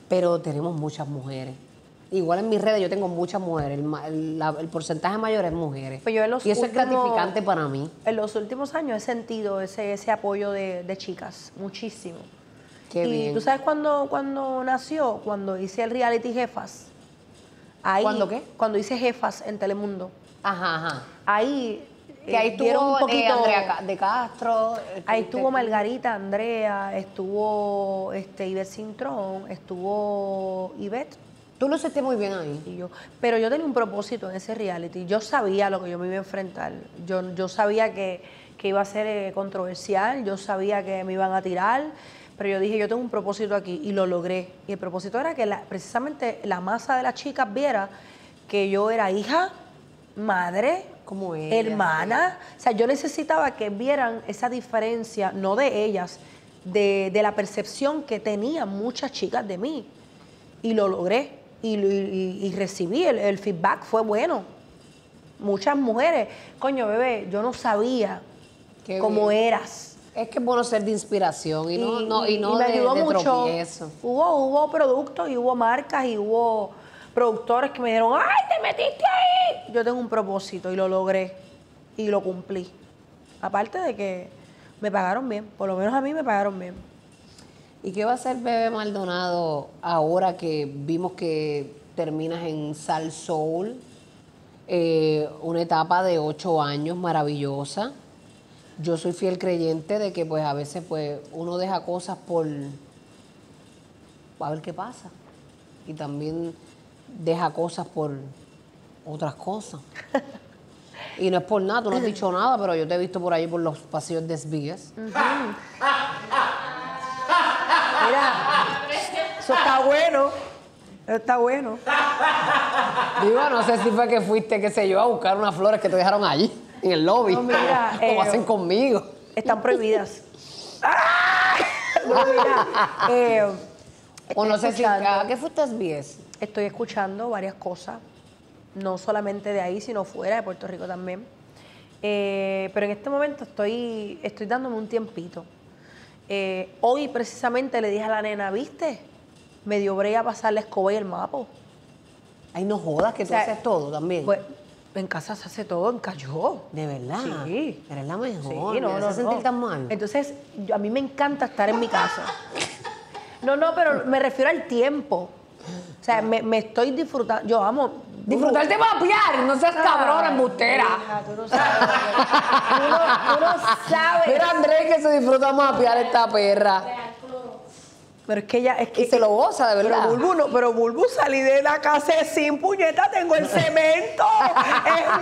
pero tenemos muchas mujeres. Igual en mis redes yo tengo muchas mujeres, el, ma- el- la- el porcentaje mayor es mujeres. Pues yo en los y eso últimos- es gratificante para mí. En los últimos años he sentido ese, ese apoyo de, de chicas, muchísimo. Qué y bien. tú sabes cuándo cuando nació, cuando hice el reality Jefas. Ahí, ¿Cuándo qué? Cuando hice Jefas en Telemundo. Ajá, ajá. Ahí Que ahí eh, dieron estuvo un poquito. eh, Andrea Ca- de Castro. eh, Ahí este, estuvo Margarita, Andrea, estuvo este, Ivette Cintrón, estuvo Ivette Tú lo hiciste muy bien ahí. y yo. Pero yo tenía un propósito en ese reality. Yo sabía lo que yo me iba a enfrentar. Yo, yo sabía que, que iba a ser eh, controversial, yo sabía que me iban a tirar, pero yo dije, yo tengo un propósito aquí y lo logré. Y el propósito era que la- precisamente la masa de las chicas viera que yo era hija, madre, Como ella, hermana. O sea, yo necesitaba que vieran esa diferencia, no de ellas, de, de la percepción que tenían muchas chicas de mí. Y lo logré. Y, y- y recibí, el, el feedback fue bueno. Muchas mujeres, coño, bebé, yo no sabía Qué cómo bien. eras. Es que es bueno ser de inspiración y, no, no, y no me de, ayudó de mucho. tropiezo. Hubo, hubo productos y hubo marcas y hubo productores que me dijeron, ¡ay, te metiste ahí! Yo tengo un propósito y lo logré y lo cumplí. Aparte de que me pagaron bien, por lo menos a mí me pagaron bien. ¿Y qué va a hacer Bebé Maldonado ahora que vimos que terminas en Sal Soul? Eh, una etapa de ocho años maravillosa. Yo soy fiel creyente de que pues a veces pues uno deja cosas por a ver qué pasa. Y también deja cosas por otras cosas. Y no es por nada, tú no has dicho nada, pero yo te he visto por ahí por los pasillos de S B S. Mira, eso está bueno. Eso está bueno. Digo, no sé si fue que fuiste, qué sé yo, a buscar unas flores que te dejaron allí, en el lobby, No, mira, como, como eh, hacen conmigo. Están prohibidas. ¡Ah! No, mira, eh, O no estoy sé si, escuchando- ¿a qué fuiste a S B S? Estoy escuchando varias cosas, no solamente de ahí, sino fuera de Puerto Rico también. Eh, pero en este momento estoy, estoy dándome un tiempito. Eh, hoy precisamente le dije a la nena, ¿viste? Me dio brea pasar la escoba y el mapo. Ay, no jodas, que tú O sea, haces todo también. Pues en casa se hace todo, en Cayó. de verdad. Sí. Eres la mejor. Sí, no, me no, hace no. sentir tan mal. Entonces, yo- a mí me encanta estar en mi casa. No, no, pero me refiero al tiempo. O sea, me, me estoy disfrutando. Yo amo. Disfrutarte papiar, no seas cabrona, Ay, embustera. hija, tú no sabes. Uno, uno sabe. Mira, Andrés, que se disfruta mapear esta perra. Pero es que ella, es que. Y se lo goza, de verdad. Pero Bulbu, no, pero Bulbu salí de la casa sin puñeta, tengo el cemento, es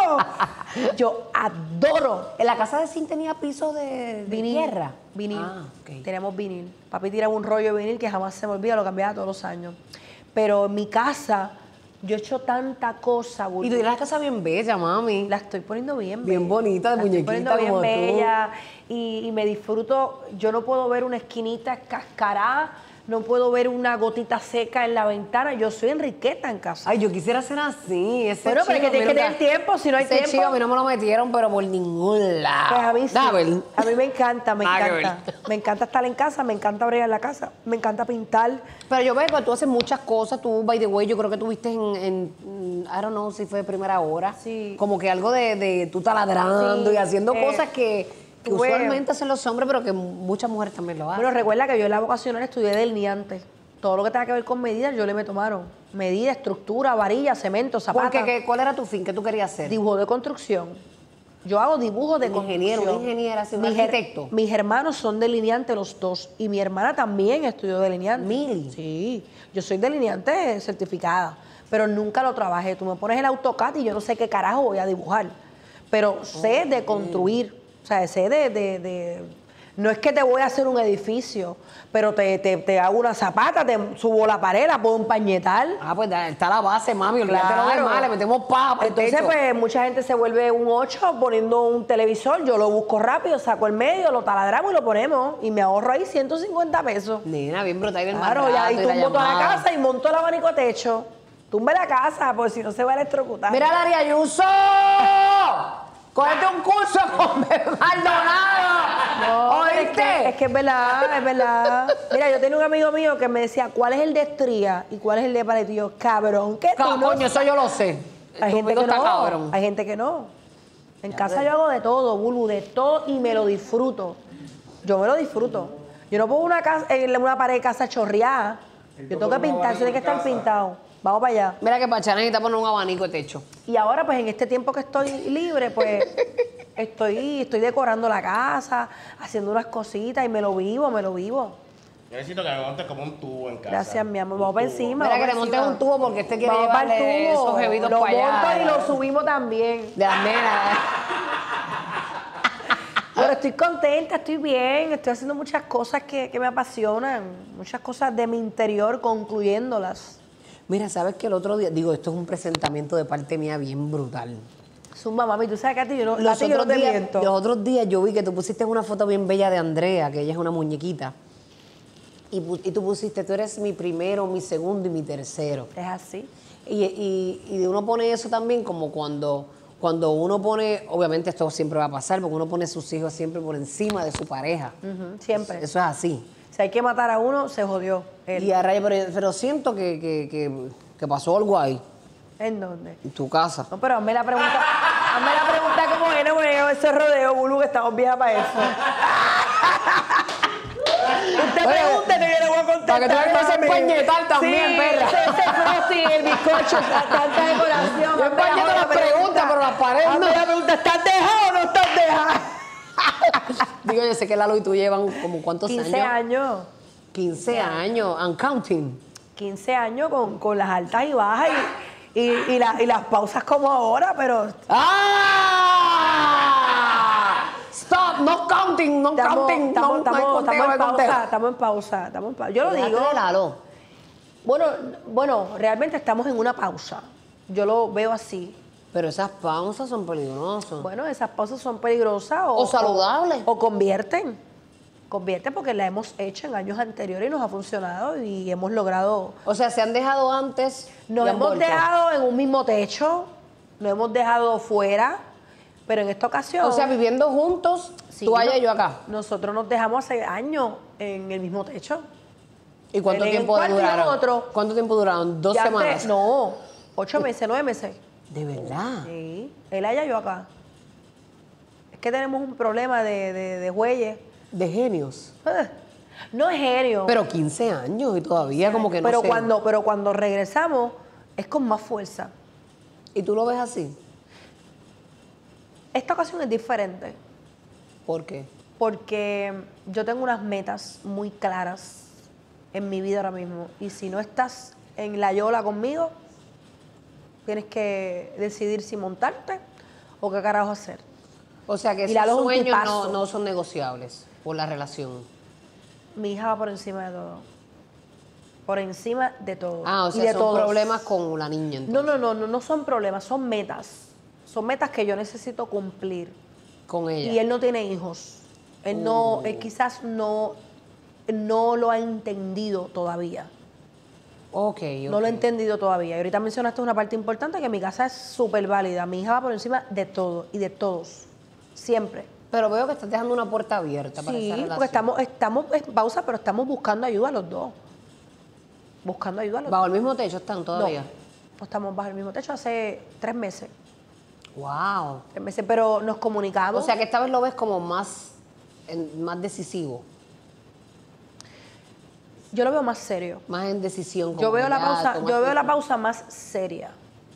mío. Yo adoro. ¿En la casa de Sin tenía piso de, de Vinil. tierra? Vinil. Ah, ok. Teníamos vinil. Papi tiraba un rollo de vinil que jamás se me olvida, lo cambiaba todos los años. Pero en mi casa, yo he hecho tanta cosa, Bulbu. Y tú tienes la casa bien bella, mami. La estoy poniendo bien Bien bella. bonita, de La estoy muñequita poniendo bien como tú. bella y, y me disfruto. Yo no puedo ver una esquinita cascarada, no puedo ver una gotita seca en la ventana. Yo soy Enriqueta en casa. Ay, yo quisiera ser así. Ese Bueno, pero es que chico, tienes que mira, tener tiempo, si no hay ese tiempo. chico a mí no me lo metieron, pero por ningún lado. Pues a mí sí. Da, ver. A mí me encanta, me Nada que encanta. Me encanta estar en casa, me encanta bregar la casa, me encanta pintar. Pero yo veo que tú haces muchas cosas. Tú, by the way, yo creo que tuviste en, en mm, I don't know si fue de primera hora. Sí. Como que algo de, de tú taladrando Sí, y haciendo eh, cosas que, que tuve- usualmente hacen los hombres, pero que muchas mujeres también lo hacen. Bueno, recuerda que yo en la vocacional estudié delineante. Todo lo que tenga que ver con medidas, yo le meto mano. Medida, estructura, varilla, cemento, zapata. Porque, ¿qué- ¿cuál era tu fin? ¿Qué tú querías hacer? Dibujo de construcción. Yo hago dibujos de Un ingeniero, construcción. una ingeniera, sí, un Mis her- arquitecto. Mis hermanos son delineantes los dos. Y mi hermana también estudió delineante. Mili. Sí. Yo soy delineante certificada. Pero nunca lo trabajé. Tú me pones el AutoCAD y yo no sé qué carajo voy a dibujar. Pero sé de construir. O sea, sé de... de- de- no es que te voy a hacer un edificio, pero te, te, te hago una zapata, te subo la pared, la pongo un pañetal. Ah, pues da- está la base, mami. Olvídate lo Claro. demás, le metemos paja. Entonces, pues, mucha gente se vuelve un ocho poniendo un televisor. Yo lo busco rápido, saco el medio, lo taladramos y lo ponemos. Y me ahorro ahí ciento cincuenta pesos. Nena, bien brutal. Y el Claro, más ya, rato y y la tumbo toda la llamada. casa y monto el abanico a techo. Tumbe la casa, porque si no se va a electrocutar. Mira, Larry Ayuso. Cógete un curso con Bebé Maldonado. No, es ¿Oíste? que, es que es verdad, es verdad. Mira, yo tenía un amigo mío que me decía, ¿cuál es el de estría y cuál es el de pared? Y yo, cabrón, ¿qué tú Ca- no Coño, eso yo lo sé. Hay Tu gente amigo que está no. cabrón. Hay gente que no. En casa yo hago de todo, Bulu, de todo y me lo disfruto. Yo me lo disfruto. Yo no pongo una, casa, en una pared de casa chorreada. Yo tengo que pintar, tiene que estar pintado. Vamos para allá. Mira que Pachá necesita poner un abanico de techo. Y ahora, pues en este tiempo que estoy libre, pues estoy, estoy decorando la casa, haciendo unas cositas y me lo vivo, me lo vivo. Yo necesito que me montes como un tubo en casa. Gracias, mi amor. Vamos para encima. Mira vamos que le pa' montes encima. un tubo porque este quiere Vamos pa'l llevarle tubo. esos jevitos Lo para allá. monto y lo subimos también. De las nenas. Pero estoy contenta, estoy bien, estoy haciendo muchas cosas que, que me apasionan, muchas cosas de mi interior, concluyéndolas. Mira, ¿sabes que el otro día? Digo, esto es un presentamiento de parte mía bien brutal. Zumba, mami, tú sabes que a ti yo no, a Los ti yo no otros, te días, miento. los otros días yo vi que tú pusiste una foto bien bella de Andrea, que ella es una muñequita. Y, pu- y tú pusiste, tú eres mi primero, mi segundo y mi tercero. Es así. Y, y, y uno pone eso también como cuando, cuando uno pone, obviamente esto siempre va a pasar, porque uno pone a sus hijos siempre por encima de su pareja. Ujú, siempre. Eso es así. Si hay que matar a uno, se jodió. Él. Y a raya, pero, pero siento que, que, que, que pasó algo ahí, ¿En dónde? en tu casa. No, pero hazme la pregunta, hazme la pregunta como era, porque ese rodeo, Bulu, que estamos viejas para eso. Usted Oye, pregunte que yo le voy a contestar. para que tú veas que se mami. empañetar también, sí, perra. Ese, ese frosting, el bizcocho, tanta decoración. Yo Hazme empañeto la las preguntas, pero las paredes Hazme no. la pregunta, ¿estás dejado o no estás dejado? Digo, yo sé que Lalo y tú llevan como cuántos quince años. años. quince años, and counting. quince años con, con las altas y bajas y, y, y, la- y las pausas como ahora, pero ¡Ah! Stop, no counting, no estamos, counting. estamos, no, no hay estamos, conteo, estamos no en hay conteo. pausa, estamos en pausa, estamos en pausa. Yo lo Déjate digo. de Lalo. Bueno, bueno, realmente estamos en una pausa. Yo lo veo así. Pero esas pausas son peligrosas. Bueno, esas pausas son peligrosas o, O saludables. O, o convierten. Convierten porque la hemos hecho en años anteriores y nos ha funcionado y hemos logrado. O sea, se han dejado antes. Nos y han hemos vuelto. dejado en un mismo techo, nos hemos dejado fuera, pero en esta ocasión. O sea, viviendo juntos, sí, tú allá no- y yo acá. Nosotros nos dejamos hace años en el mismo techo. ¿Y cuánto en el tiempo cuarto y en duraron? otro. ¿Cuánto tiempo duraron? ¿Dos Ya semanas? tres- no, ocho meses, nueve meses. ¿De verdad? Sí, él allá, yo acá. Es que tenemos un problema de, de, de güeyes. De genios. Eh, No es genio. Pero quince años y todavía como que no pero sé. cuando, pero cuando regresamos es con más fuerza. ¿Y tú lo ves así? Esta ocasión es diferente ¿Por qué? porque yo tengo unas metas muy claras en mi vida ahora mismo. Y si no estás en la yola conmigo, tienes que decidir si montarte o qué carajo hacer. O sea que Y esos Lalo es un sueños no, tipazo. no son negociables por la relación. Mi hija va por encima de todo. Por encima de todo. Ah, o Y sea, de son todos. problemas con la niña entonces. No, no, no, no, no son problemas, son metas. Son metas que yo necesito cumplir. Con ella. Y él no tiene hijos. Él no, él quizás no, no lo ha entendido todavía. Ok, No lo ok. he entendido todavía. Y ahorita mencionaste una parte importante que mi casa es súper válida. Mi hija va por encima de todo y de todos. Siempre. Pero veo que estás dejando una puerta abierta para esa Sí, relación. porque estamos, estamos en pausa, pero estamos buscando ayuda los dos. Buscando ayuda los Bajo dos. el mismo techo están todavía. No, no estamos bajo el mismo techo hace tres meses. Wow. Tres meses, pero nos O comunicamos. sea que esta vez lo ves como más, en- más decisivo, Yo lo veo más serio. más en decisión. Yo como veo que la ya pausa, tomas yo veo la tu- pausa más seria.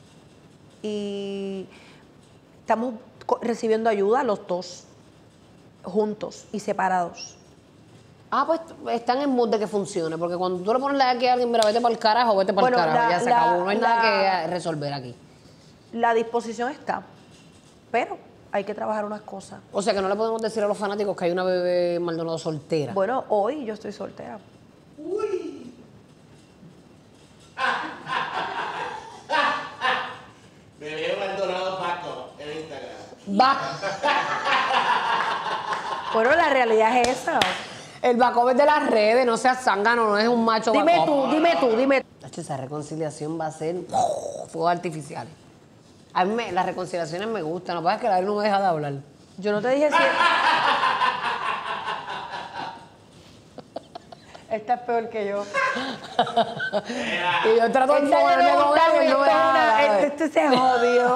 Y estamos co- recibiendo ayuda los dos, juntos y separados. Ah, pues están en mood de que funcione, porque cuando tú le pones la aquí a alguien, mira, vete para el carajo, vete para el Bueno, carajo, la- ya se la- acabó, no hay nada la- que resolver aquí. La disposición está, pero hay que trabajar unas cosas. O sea que no le podemos decir a los fanáticos que hay una bebé Maldonado soltera. Bueno, hoy yo estoy soltera. Bebé Maldonado Paco en Instagram. Va. Bueno, la realidad es esa. El backup es de las redes, no seas zángano, no es un macho Dime backup. tú, dime tú, dime. Tacho, esa reconciliación va a ser fuegos artificiales. A mí me- las reconciliaciones me gustan, lo que pasa es que la vida no me deja de hablar. Yo no te dije si... Esta es peor que yo. Y yo trato de Esta yo enfocarme no con estaba, él y no me esto es una- deja, esto- esto se jodió.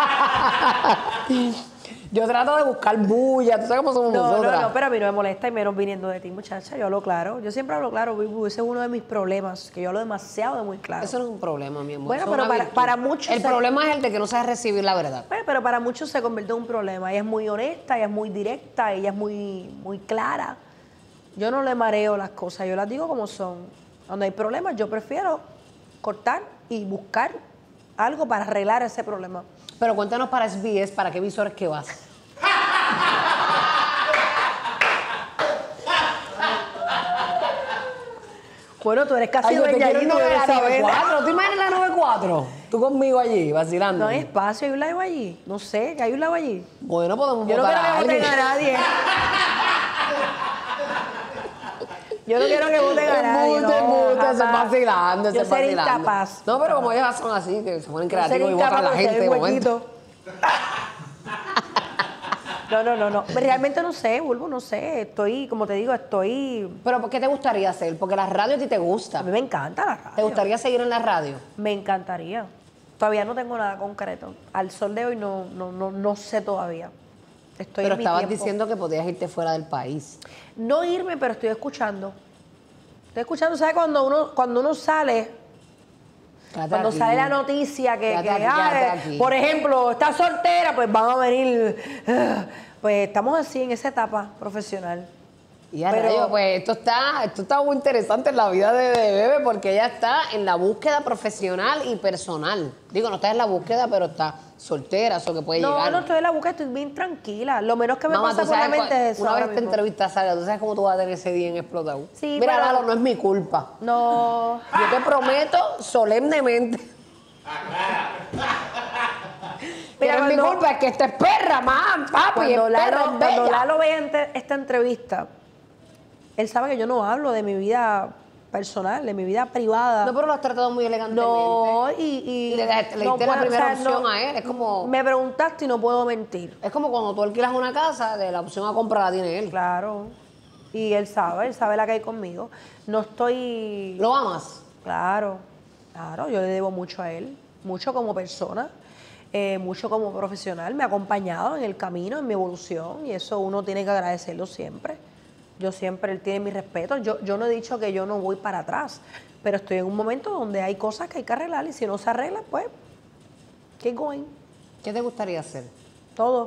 Yo trato de buscar bulla, tú sabes cómo somos No, nosotras. no, no, pero a mí no me molesta y menos viniendo de ti, muchacha. Yo hablo claro. Yo siempre hablo claro, Bibu. Ese es uno de mis problemas, que yo hablo demasiado de muy claro. Eso no es un problema, mi amor. Bueno, eso es pero una para- virtud. para muchos El se- problema es el de que no sabes recibir la verdad. Bueno, pero para muchos se convirtió en un problema. Ella es muy honesta, ella es muy directa, ella es muy, muy clara. Yo no le mareo las cosas, yo las digo como son. Cuando hay problemas, yo prefiero cortar y buscar algo para arreglar ese problema. Pero cuéntanos para S B S, ¿para qué visores que vas? Bueno, tú eres casi Ay, yo te dueña quiero allí, en tú debes la saber. noventa y cuatro. ¿Tú imaginas la noventa y cuatro? Tú conmigo allí, vacilando. No hay espacio, hay un lago allí. No sé, que hay un lago allí. Bueno, podemos Yo no votar quiero a que voten alguien. a nadie. Yo no quiero que voten a nadie. Embuste, no, embuste, eso es jamás. vacilando, eso Yo es sería vacilando. incapaz. No, pero como ellas son así, que se ponen Yo sería creativos y votan a la incapaz de gente de hacer momento. huequito. No, no, no, no. Realmente no sé, Bulbo, no sé. Estoy, como te digo, estoy... Pero ¿por qué te gustaría hacer? Porque la radio a ti te gusta. A mí me encanta la radio. ¿Te gustaría seguir en la radio? Me encantaría. Todavía no tengo nada concreto. Al sol de hoy no, no, no, no sé todavía. Estoy Pero en mi estabas tiempo. diciendo que podías irte fuera del país. No irme, pero estoy escuchando. Estoy escuchando, ¿sabes? Cuando uno, cuando uno sale, Quédate cuando aquí. sale la noticia que, Quédate que, aquí, ah, quédate eh, aquí. por ejemplo, está soltera, pues van a venir. eh, Pues estamos así en esa etapa profesional. Y a Pero- rayos, pues esto está, esto está muy interesante en la vida de, de Bebe porque ella está en la búsqueda profesional y personal. Digo, no está en la búsqueda, pero está soltera, eso que puede No, llegar. no estoy en la búsqueda, estoy bien tranquila. Lo menos que me Mamá, pasa tú por la sabes mente cuál- es eso. una ahora vez te mismo. entrevistas, Sara, tú sabes cómo tú vas a tener ese día en explotado. Sí, Mira, pero- Lalo, no es mi culpa. No. Yo te prometo solemnemente. Que Mira, no es mi cuando- culpa, es que esta es perra, mamá, papi, es Cuando perra, Lalo, es cuando bella. Lalo vea ente- esta entrevista, él sabe que yo no hablo de mi vida personal, de mi vida privada. No, pero lo has tratado muy elegantemente. No, y, y Y le dejaste- le no diste la puedo, primera opción a él, es como- Me preguntaste y no puedo mentir. Es como cuando tú alquilas una casa, de la opción a comprar la tiene él. Claro. Y él sabe, él sabe la que hay conmigo. No estoy... ¿Lo amas? Claro, claro, yo le debo mucho a él, mucho como persona, eh, mucho como profesional, me ha acompañado en el camino, en mi evolución, y eso uno tiene que agradecerlo siempre. Yo siempre, él tiene mi respeto. Yo, yo no he dicho que yo no voy para atrás, pero estoy en un momento donde hay cosas que hay que arreglar, y si no se arregla, pues, keep going, ¿Qué te gustaría hacer? todo.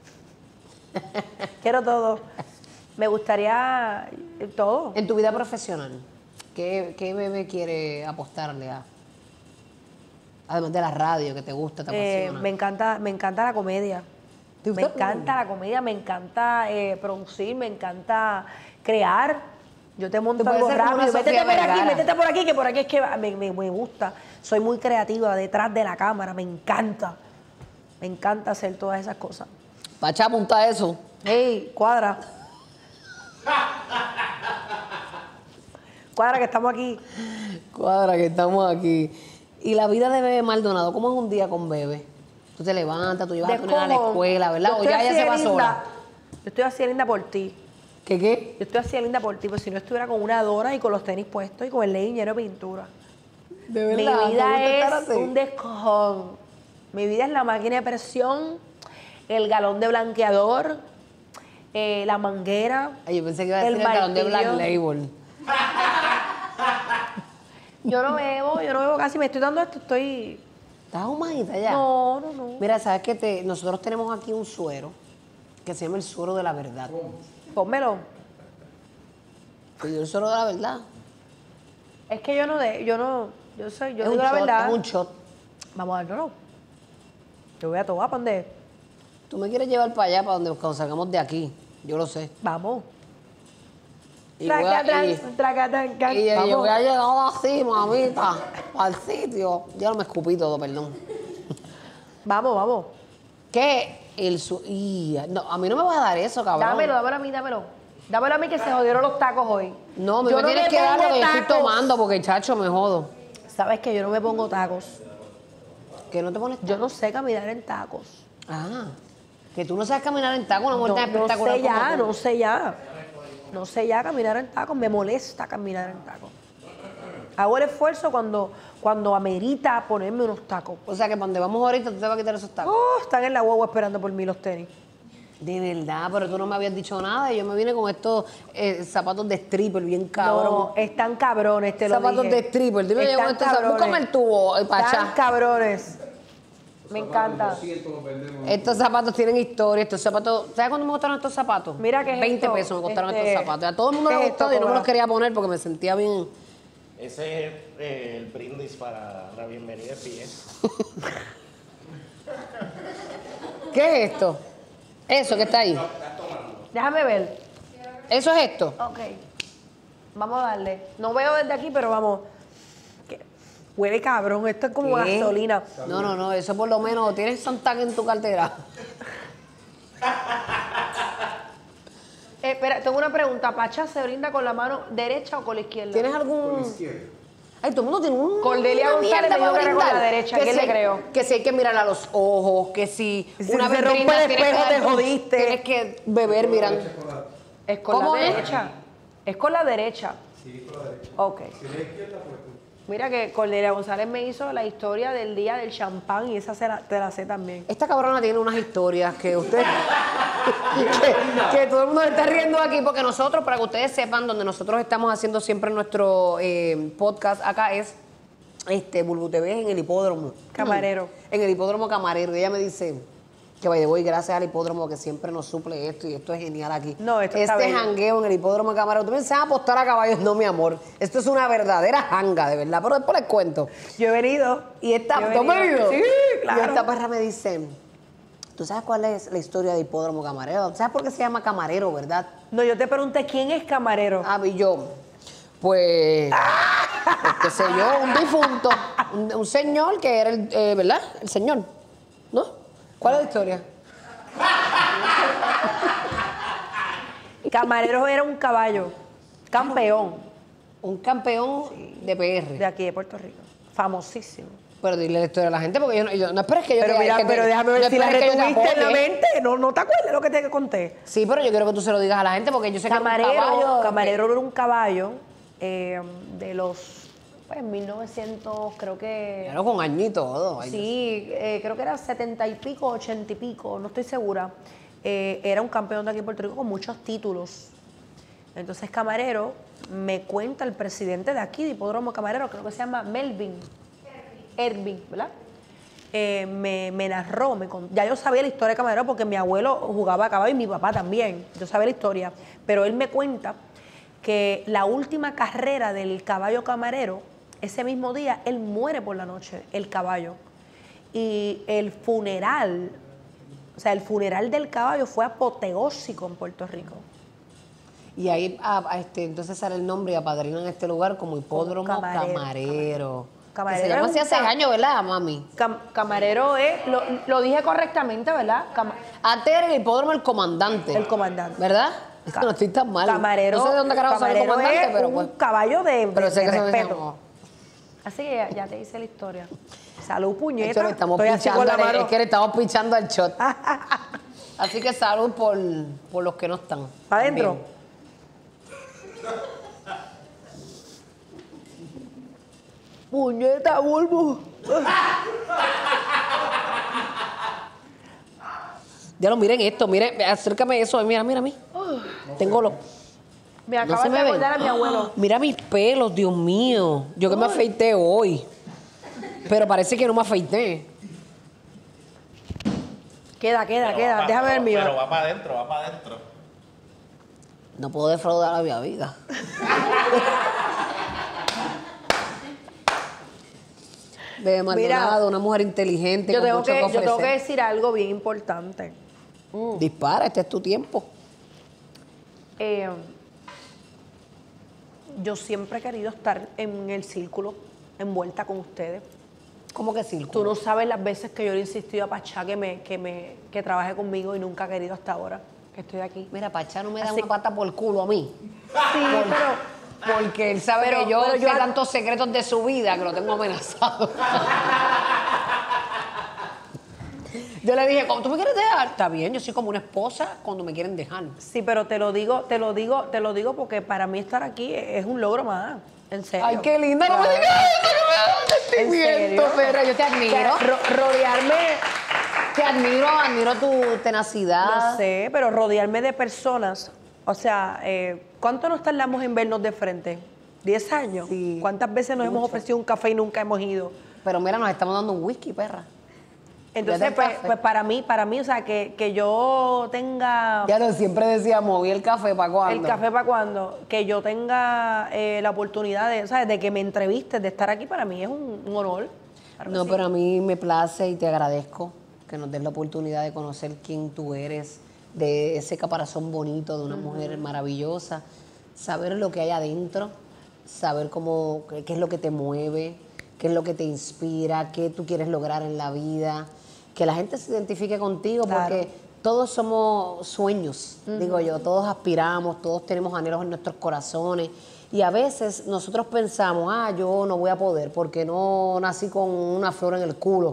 Quiero todo. Me gustaría eh, todo. En tu vida profesional, ¿qué, qué Bebe quiere apostarle a? Además de la radio, que te gusta, te Eh, apasiona. me encanta, me encanta la comedia. ¿Te Me gusta la encanta la comedia, me encanta eh, producir, me encanta crear. Yo te monto Tú puedes algo ser como rápido. una Métete Sofía por aquí, Vergara. métete por aquí, que por aquí es que va- me, me- me gusta. Soy muy creativa detrás de la cámara, me encanta. Me encanta hacer todas esas cosas. Pacha, apunta eso. ¡Ey, cuadra! Cuadra, que estamos aquí. Cuadra, que estamos aquí. Y la vida de Bebe Maldonado, ¿cómo es un día con Bebe? Tú te levantas, tú llevas a tu nena a la Descojo. escuela, ¿verdad? Yo O estoy ya ella así se de va linda. sola. Yo estoy así de linda por ti. ¿Qué qué? Yo estoy así de linda por ti, pues si no estuviera con una dona y con los tenis puestos y con el legging lleno de pintura. De Mi verdad, ¿te vida gusta estar es así? un descojón. Mi vida es la máquina de presión, el galón de blanqueador, eh, la manguera. Ay, yo pensé que iba a el decir el galón de Black martillo. Label. Yo no bebo, yo no bebo casi, me estoy dando esto, estoy... ¿Estás humadita ya? No, no, no. Mira, ¿sabes qué? Te, nosotros tenemos aquí un suero que se llama el suero de la verdad. Pónmelo. Te dio el suero de la verdad. Es que yo no de, yo no, yo soy, yo es, un digo la shot, verdad. es un shot. Vamos a dárnoslo. Yo voy a tomar, ¿para dónde? Tú me quieres llevar para allá, para donde cuando salgamos de aquí. Yo lo sé. Vamos. Y, voy a, Tracatán, y- tracatán, can. y- y Vamos. yo voy a llegar así, mamita, al sitio. Ya no me escupí todo, perdón. Vamos, vamos. ¿Qué? El su y, no, a mí no me vas a dar eso, cabrón. Dámelo, dámelo a mí, dámelo. Dámelo a mí que se jodieron los tacos hoy. No, me, Yo me tienes que dar lo pongo que yo estoy tacos. tomando porque, chacho, me jodo. Sabes que yo no me pongo tacos. ¿Que no te pones? Yo no sé caminar en tacos. Ah, que tú no sabes caminar en taco, una No, muerte no espectacular sé ya, como tú. no sé ya. No sé ya caminar en tacos, me molesta caminar en tacos. Hago el esfuerzo cuando, cuando amerita ponerme unos tacos. O sea que para donde vamos ahorita, tú te vas a quitar esos tacos. Oh, están en la guagua esperando por mí los tenis. De verdad, pero tú no me habías dicho nada. Y yo me vine con estos eh, zapatos de stripper bien cabrón. No, están cabrones, te lo Zapatos dije. de stripper. Dime, Están yo con estos zapatos. cabrones. Búscame el tubo, eh, Están Pachá. cabrones. Me encanta. Estos zapatos tienen historia. Estos zapatos. ¿Sabes cuándo me costaron estos zapatos? Mira qué es veinte esto. pesos me costaron Este, estos zapatos. A todo el mundo ¿qué le es gustó esto, y yo no me los Cobra? quería poner porque me sentía bien. Ese es eh, el brindis para la bienvenida de pie. ¿Qué es esto? Eso que está ahí. Déjame ver. Eso es esto. Ok. Vamos a darle. No veo desde aquí, pero vamos. ¿Qué? Huele cabrón. Esto es como ¿Qué? gasolina. No, no, no. Eso por lo menos. ¿Tienes Santac en tu cartera? Eh, espera, tengo una pregunta. ¿Pachá se brinda con la mano derecha o con la izquierda? ¿Tienes algún...? Ay, todo el mundo tiene un... Cordelia una González mierda me dijo para que era con la brindar. derecha, Que ¿quién si le hay- creo? Que si hay que mirar a los ojos, que si... Si una se vez rompe el brindas, tienes que espejo, te dar tu- jodiste. Tienes que beber mirando. Es con ¿Cómo la es? derecha. Es con la derecha. Sí, con la derecha. Ok. Mira que Cordelia González me hizo la historia del día del champán y esa se la- te la sé también. Esta cabrona tiene unas historias que usted... que, que todo el mundo le está riendo aquí, porque nosotros, para que ustedes sepan, donde nosotros estamos haciendo siempre nuestro eh, podcast acá es este Bulbu T V en el hipódromo. Camarero. En el hipódromo Camarero. Y ella me dice que vaya, voy gracias al hipódromo que siempre nos suple esto y esto es genial aquí. No, esto está Este bello. jangueo en el hipódromo Camarero. Tú me dices, "Ah, apostar a caballos". No, mi amor. Esto es una verdadera janga, de verdad. Pero después les cuento. Yo he venido. Y esta, Yo he ¿tú me venido. digo? Sí, claro. Y esta perra me dice, ¿tú sabes cuál es la historia de hipódromo Camarero? ¿Sabes por qué se llama Camarero, verdad? No, yo te pregunté quién es camarero. Ah, y yo, pues, pues, qué sé yo, un difunto, un, un señor que era el, eh, ¿verdad? El señor, ¿no? ¿Cuál es la historia? Camarero era un caballo. Campeón Un campeón de P de R. aquí de Puerto Rico. Famosísimo. Pero dile la historia a la gente porque yo no, yo, no esperes que yo Pero te mira, que te- pero déjame ver no si la esperes que yo te retuviste en la apoye. mente. No, no te acuerdas lo que te conté. Sí, pero yo quiero que tú se lo digas a la gente porque yo sé que Camarero, es un caballo. Camarero era un caballo eh, de los, pues, mil novecientos, creo que... Claro, con año y todo. Ay, Sí, eh, creo que era setenta y pico, ochenta y pico, no estoy segura. Eh, era un campeón de aquí en Puerto Rico con muchos títulos. Entonces, Camarero, me cuenta el presidente de aquí, de Hipódromo Camarero, creo que se llama Melvin. Ervin, ¿verdad? Eh, me, me narró, me con- ya yo sabía la historia de Camarero porque mi abuelo jugaba a caballo y mi papá también. Yo sabía la historia. Pero él me cuenta que la última carrera del caballo Camarero, ese mismo día, él muere por la noche, el caballo. Y el funeral, o sea, el funeral del caballo fue apoteósico en Puerto Rico. Y ahí ah, ah, este, entonces sale el nombre y apadrinan este lugar como hipódromo Como camarero. Camarero. Que Camarero se llama es así un hace ca- años, ¿verdad, mami? Cam- camarero es, lo, lo dije correctamente, ¿verdad? Cama- Antes era el hipódromo El Comandante. El Comandante. ¿Verdad? Ca- no estoy tan mal. Camarero, No sé de dónde carajo sale el camarero comandante, es pero un pues. caballo de, Pero de- sé de que eso se respeto. llamó. Así que ya, ya te hice la historia. Salud, De puñeta. hecho, le estamos Estoy así con la pichando, mano. es que le estamos pichando al shot. Así que salud por, por los que no están. ¿Para adentro? Bien. Puñeta, Bulbu. Ya lo miren esto, miren, acércame eso, mira, mira a mí. Tengo los. Me No acabas se de me ven. acordar a mi abuelo. Mira mis pelos, Dios mío. Yo que me afeité hoy. Pero parece que no me afeité. Queda, queda, Pero queda. va pa- Déjame ver el mío. Pero va para adentro, va para adentro. No puedo defraudar a mi vida. Bebé Maldonado, una mujer inteligente, Yo con tengo, mucho que, que yo tengo que ofrecer. decir algo bien importante. Dispara, este es tu tiempo. Eh, yo siempre he querido estar en el círculo, envuelta con ustedes. ¿Cómo que Tú círculo? no sabes las veces que yo le he insistido a Pachá que, me, que, me, que trabaje conmigo y nunca ha querido hasta ahora que estoy aquí. Mira, Pachá no me da Así- una pata por culo a mí. Sí, pero... Porque él sabe Pero- que yo pero sé yo- tantos secretos de su vida que lo tengo amenazado. Yo le dije, ¿cómo tú me quieres dejar? Está bien, yo soy como una esposa cuando me quieren dejar. Sí, pero te lo digo, te lo digo, te lo digo porque para mí estar aquí es un logro más. En serio. Ay, qué linda, no me Claro. digas eso, que me da ¿En sentimiento, serio? pero yo te O sea, admiro. ro- rodearme, Te admiro, admiro tu tenacidad. no sé, pero rodearme de personas, o sea, eh, ¿cuánto nos tardamos en vernos de frente? ¿Diez años? Sí, ¿Cuántas veces nos hemos mucho. ofrecido un café y nunca hemos ido? Pero mira, nos estamos dando un whisky, perra. Entonces, Ya del pues, café. pues para mí, para mí, o sea, que, que yo tenga Ya lo siempre decíamos, ¿y el café para cuándo? el café para cuando, que yo tenga eh, la oportunidad de, ¿sabes? De que me entrevistes, de estar aquí, para mí es un, un honor. Claro que No, sí. pero a mí me place y te agradezco que nos des la oportunidad de conocer quién tú eres, de ese caparazón bonito de una mujer maravillosa, saber lo que hay adentro, saber cómo, qué qué es lo que te mueve, qué es lo que te inspira, qué tú quieres lograr en la vida, que la gente se identifique contigo, Claro. porque todos somos sueños, digo yo, todos aspiramos, todos tenemos anhelos en nuestros corazones. Y a veces nosotros pensamos, ah, yo no voy a poder porque no nací con una flor en el culo.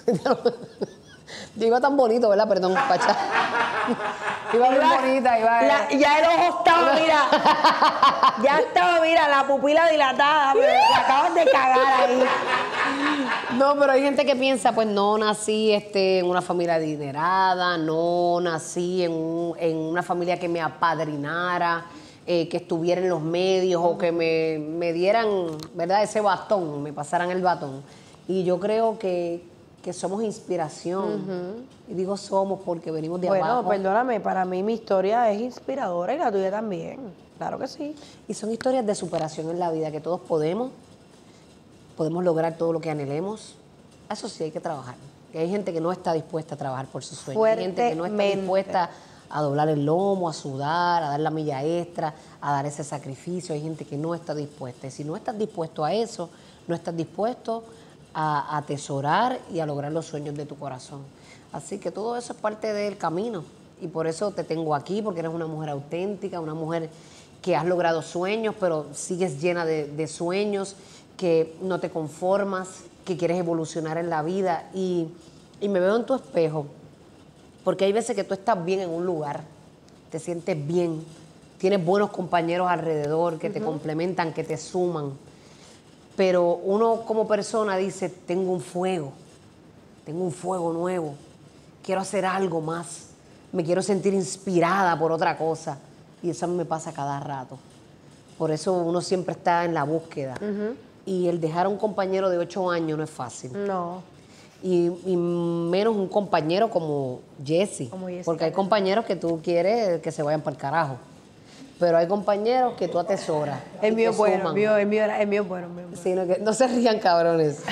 Yo iba tan bonito, ¿verdad? Perdón, Pacha. Iba bien Iba- bonita, iba... la- ya el ojo estaba, mira, ya estaba, mira, la pupila dilatada, pero te acabas de cagar ahí. No, pero hay gente que piensa, pues no nací este, en una familia adinerada, no nací en, un- en una familia que me apadrinara, eh, que estuviera en los medios o que me, me dieran, ¿verdad? Ese bastón, me pasaran el batón. Y yo creo que, que somos inspiración. Y digo somos porque venimos de Bueno, abajo. perdóname, para mí mi historia es inspiradora y la tuya también. Claro que sí. Y son historias de superación en la vida, que todos podemos, podemos lograr todo lo que anhelemos. Eso sí, hay que trabajar. Y hay gente que no está dispuesta a trabajar por sus sueños. Hay gente que no está Fuertemente. dispuesta a doblar el lomo, a sudar, a dar la milla extra, a dar ese sacrificio. Hay gente que no está dispuesta. Y si no estás dispuesto a eso, no estás dispuesto a atesorar y a lograr los sueños de tu corazón. Así que todo eso es parte del camino. Y por eso te tengo aquí, porque eres una mujer auténtica, una mujer que has logrado sueños, pero sigues llena de, de sueños, que no te conformas, que quieres evolucionar en la vida. Y, y me veo en tu espejo, porque hay veces que tú estás bien en un lugar, te sientes bien, tienes buenos compañeros alrededor que te complementan, que te suman. Pero uno como persona dice, tengo un fuego, tengo un fuego nuevo, quiero hacer algo más, me quiero sentir inspirada por otra cosa. Y eso a mí me pasa cada rato. Por eso uno siempre está en la búsqueda. Y el dejar a un compañero de ocho años no es fácil. No. Y, y menos un compañero como Jesse. Como Jesse Porque hay Carrera. compañeros que tú quieres que se vayan para el carajo. Pero hay compañeros que tú atesoras. El y mío te es bueno, el suman. mío, el mío, era- el mío es bueno. el mío es bueno. Sino que no se rían, cabrones.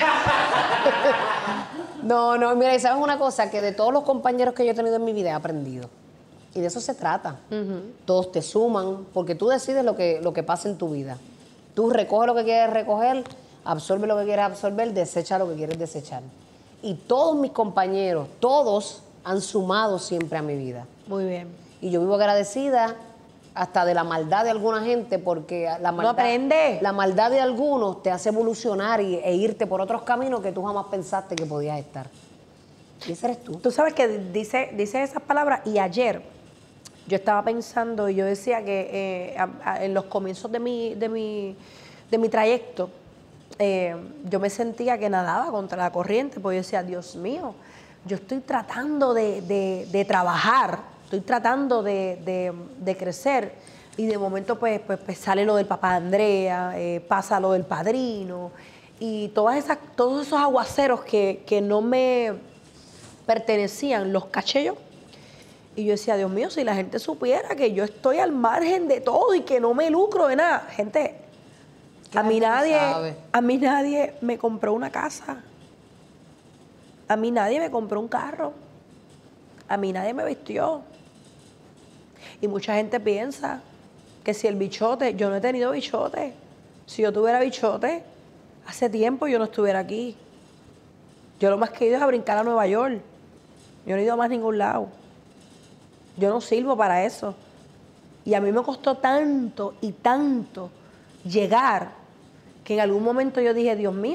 No, no, mira, y sabes una cosa, que de todos los compañeros que yo he tenido en mi vida he aprendido. Y de eso se trata. Todos te suman, porque tú decides lo que, lo que pasa en tu vida. Tú recoges lo que quieres recoger, absorbe lo que quieres absorber, desecha lo que quieres desechar. Y todos mis compañeros, todos han sumado siempre a mi vida. Muy bien. Y yo vivo agradecida hasta de la maldad de alguna gente, porque la maldad, aprende. la maldad de algunos te hace evolucionar y, e irte por otros caminos que tú jamás pensaste que podías estar. Y ese eres tú. Tú sabes que dice, dice esas palabras y ayer yo estaba pensando y yo decía que eh, a- a- en los comienzos de mi, de mi, de mi trayecto eh, yo me sentía que nadaba contra la corriente, porque yo decía, Dios mío, yo estoy tratando de, de- de trabajar, estoy tratando de, de- de crecer y de momento pues, pues, pues sale lo del papá de Andrea, eh, pasa lo del padrino y todas esas, todos esos aguaceros que, que no me pertenecían, los caché yo. Y yo decía, Dios mío, si la gente supiera que yo estoy al margen de todo y que no me lucro de nada. Gente, Que a la mí gente no nadie, sabe. a mí nadie me compró una casa. A mí nadie me compró un carro. A mí nadie me vistió. Y mucha gente piensa que si el bichote, yo no he tenido bichote. Si yo tuviera bichote, hace tiempo yo no estuviera aquí. Yo lo más que he ido es a brincar a Nueva York. Yo no he ido a más ningún lado. Yo no sirvo para eso. Y a mí me costó tanto y tanto llegar que en algún momento yo dije, Dios mío,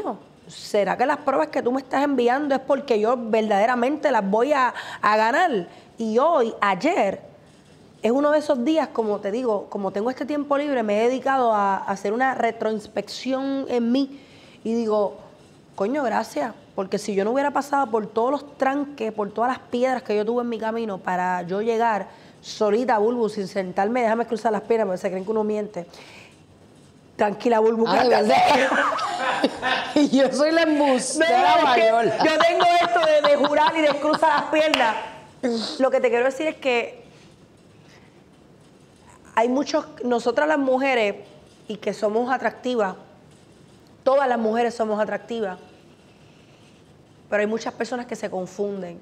¿será que las pruebas que tú me estás enviando es porque yo verdaderamente las voy a, a ganar? Y hoy, ayer, es uno de esos días, como te digo, como tengo este tiempo libre, me he dedicado a, a hacer una retroinspección en mí y digo, coño, gracias, porque si yo no hubiera pasado por todos los tranques, por todas las piedras que yo tuve en mi camino para yo llegar solita, Bulbu, sin sentarme, déjame cruzar las piernas porque se creen que uno miente. Tranquila, Bulbu. Ah, ¿de verdad? Y yo soy la embustera No, mayor. es que yo tengo esto de, de jurar y de cruzar las piernas. Lo que te quiero decir es que hay muchos, nosotras las mujeres, y que somos atractivas, todas las mujeres somos atractivas, pero hay muchas personas que se confunden.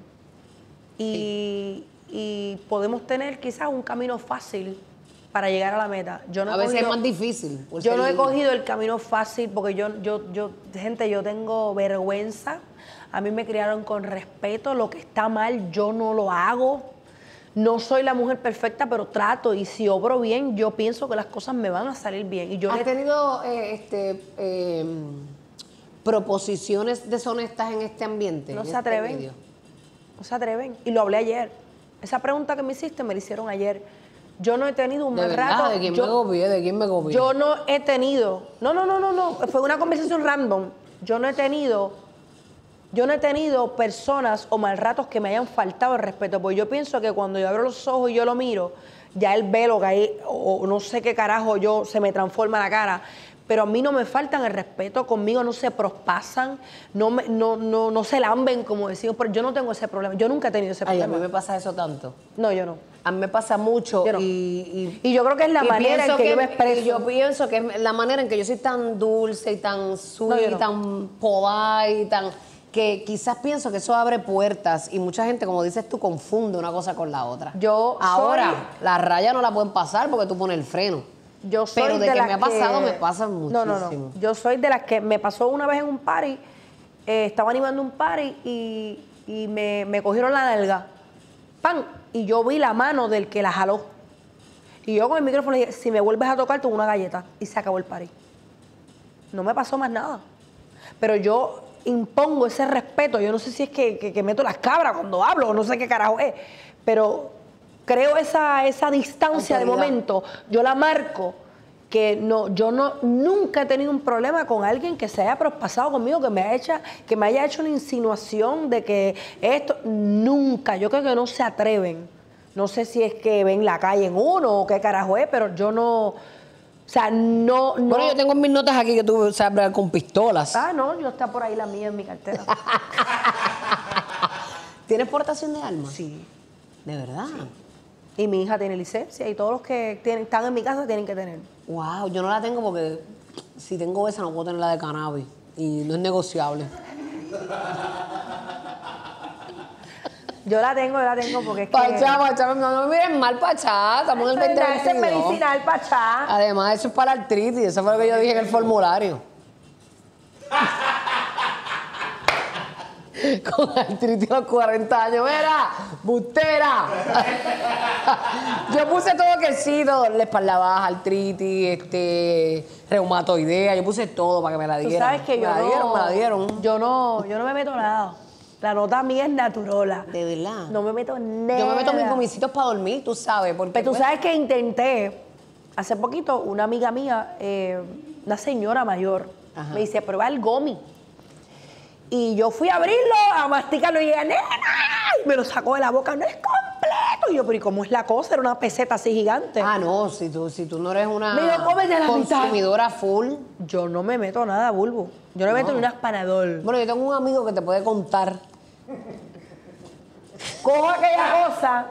Y, y podemos tener quizás un camino fácil para llegar a la meta. Yo no A he veces cogido- es más difícil. por Yo ser no he linda. cogido el camino fácil porque yo, yo, yo, gente, yo tengo vergüenza. A mí me criaron con respeto. Lo que está mal, yo no lo hago. No soy la mujer perfecta, pero trato. Y si obro bien, yo pienso que las cosas me van a salir bien. Y yo ¿Has le- tenido eh, este, eh, proposiciones deshonestas en este ambiente? No en se este atreven. medio? No se atreven. Y lo hablé ayer. Esa pregunta que me hiciste me la hicieron ayer. Yo no he tenido un ¿De mal verdad? rato. ¿De quién yo, me copié? ¿De quién me copié? Yo no he tenido, no, no, no, no, no, fue una conversación random. Yo no he tenido, yo no he tenido personas o mal ratos que me hayan faltado el respeto, porque yo pienso que cuando yo abro los ojos y yo lo miro, ya el velo que hay, o, o no sé qué carajo yo, se me transforma la cara. Pero a mí no me faltan el respeto, conmigo no se prospasan, no, me, no, no, no se lamben, como decimos, pero yo no tengo ese problema, yo nunca he tenido ese Ay, a problema. mí me pasa eso tanto. No, yo no. A mí me pasa mucho Yo no. y, Y yo creo que es la y manera en pienso que, yo me expreso. y yo pienso que es la manera en que yo soy tan dulce y tan sweet, No, yo no. tan polite, tan que quizás pienso que eso abre puertas y mucha gente, como dices tú, confunde una cosa con la otra. Yo Ahora, soy- la raya no la pueden pasar porque tú pones el freno. Yo soy Pero de que las me ha pasado, me pasa No, no, no. muchísimo. Yo soy de las que me pasó una vez en un party, eh, estaba animando un party y, y me, me cogieron la nalga. ¡Pam! Y yo vi la mano del que la jaló. Y yo con el micrófono dije, si me vuelves a tocar, tengo una galleta. Y se acabó el party. No me pasó más nada. Pero yo impongo ese respeto. Yo no sé si es que, que, que meto las cabras cuando hablo, o no sé qué carajo es. Pero creo esa, esa distancia de Autoridad. momento. Yo la marco. Que no, yo no, nunca he tenido un problema con alguien que se haya prospasado conmigo, que me haya hecho, que me haya hecho una insinuación de que esto, nunca. Yo creo que no se atreven. No sé si es que ven la calle en uno o qué carajo es, pero yo no, o sea, no, no. Bueno, yo tengo en mis notas aquí que tú sabes bregar con pistolas. Ah, no, yo está por ahí la mía en mi cartera. ¿Tienes portación de armas? Sí. ¿De verdad? Y mi hija tiene licencia y todos los que tienen, están en mi casa tienen que tener. Wow, yo no la tengo porque si tengo esa no puedo tener la de cannabis y no es negociable. Yo la tengo, yo la tengo porque es que... Pachá, Pachá, no, no me miren mal, Pachá, estamos en el Ese es veinte veintidós. medicinal, Pachá. Además, eso es para la artritis, eso fue lo que yo dije en el formulario. Con artritis a los cuarenta años, mira, bustera. Yo puse todo que sí, todo, la espalda baja, artritis, este, reumatoidea, yo puse todo para que me la Tú dieran. sabes que yo me la no, dieron, me la dieron. Yo no, yo no me meto nada. La nota mía es naturola. De verdad. No me meto nada. Yo me meto mis gomicitos para dormir, tú sabes, porque Pero tú pues, sabes que intenté, hace poquito, una amiga mía, eh, una señora mayor, Ajá. me dice, prueba el gomi. Y yo fui a abrirlo, a masticarlo y dije, nena, y me lo sacó de la boca, no es completo. Y yo, pero ¿y cómo es la cosa? Era una peseta así gigante. Ah, no, si tú, si tú no eres una Mira, cómete la mitad. consumidora full. Yo no me meto nada, Bulbo. Yo no me meto ni un aspanador. Bueno, yo tengo un amigo que te puede contar. Cojo aquella cosa.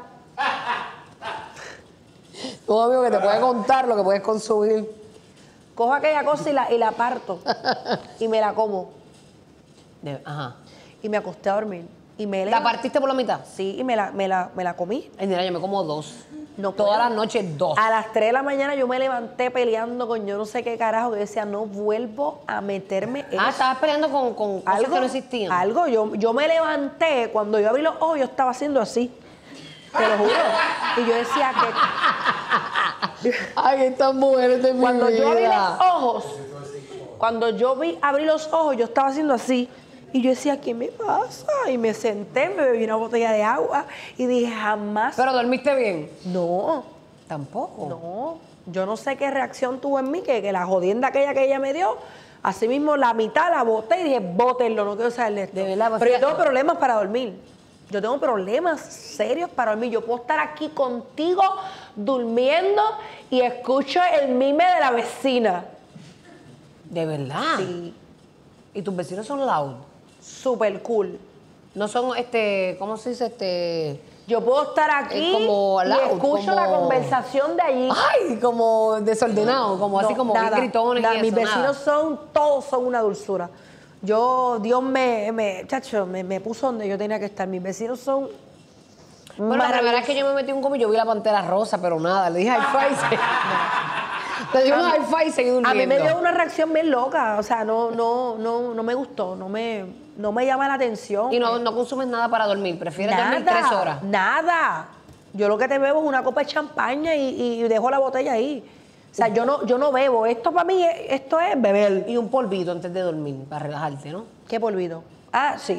Un amigo que te puede contar lo que puedes consumir. Cojo aquella cosa y la, y la parto. Y me la como. De- ajá. Y me acosté a dormir. Y me ¿La levanté. partiste por la mitad? Sí, y me la, me la, me la comí. Ay, mira, yo me como dos. No Todas puedo. las noches dos. A las tres de la mañana yo me levanté peleando con yo no sé qué carajo. Que decía, no vuelvo a meterme en Ah, eso. estabas peleando con, con cosas algo, que no existían. Algo, yo, yo me levanté, cuando yo abrí los ojos, yo estaba haciendo así. Te lo juro. Y yo decía que Ay, estas mujeres de mi cuando yo abrí vida. los ojos, Cuando yo vi, abrí los ojos, yo estaba haciendo así. Y yo decía, ¿qué me pasa? Y me senté, me bebí una botella de agua y dije, jamás. ¿Pero dormiste bien? No, Tampoco. no. Yo no sé qué reacción tuvo en mí, que, que la jodienda aquella que ella me dio, así mismo la mitad la boté y dije, bótenlo, no quiero saber de esto. De verdad, pues, Pero yo fíjate. tengo problemas para dormir. Yo tengo problemas serios para dormir. Yo puedo estar aquí contigo durmiendo y escucho el mime de la vecina. ¿De verdad? Sí, ¿Y tus vecinos son loud? súper cool. No son, este, ¿cómo se dice? Este... Yo puedo estar aquí Es como y loud, escucho la como- conversación de allí. Ay, como desordenado, como así No, como nada, bien gritones nada. y Mis eso, vecinos nada. son, todos son una dulzura. Yo, Dios me, me chacho, me, me puso donde yo tenía que estar. Mis vecinos son Bueno, la primera vez que yo me metí un comi, yo vi la pantera rosa, pero nada, le dije hi-fi. se- Le dije un hi-fi y seguí durmiendo. A mí me dio una reacción bien loca, o sea, no, no, no, no me gustó, no me, no me llama la atención. Y no, no consumes nada para dormir, prefieres dormir tres horas. Nada. Yo lo que te bebo es una copa de champaña y, y dejo la botella ahí. O sea, yo no, yo no bebo. Esto para mí, es- esto es beber. Y un polvito antes de dormir, para relajarte, ¿no? ¿Qué polvito? Ah, sí.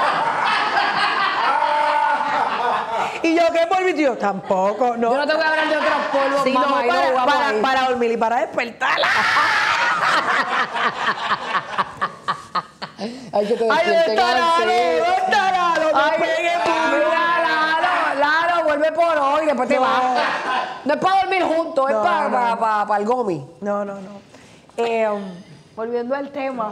Y yo, ¿qué polvito? Yo, tampoco, no. Yo no te voy a hablar de otros polvos, Sí, no, mamá, y no para, vamos para, ahí. para dormir y para despertarla. Ay, que te Ay, ¿dónde despierten está Lalo? así. ¿Dónde está Lalo? No Ay, pegue, mira, Lalo, Lalo, vuelve por hoy, después te No. vas. No es para dormir juntos, es No, para, no, para, no. para, para el gomi. No, no, no. Eh, um, volviendo al tema.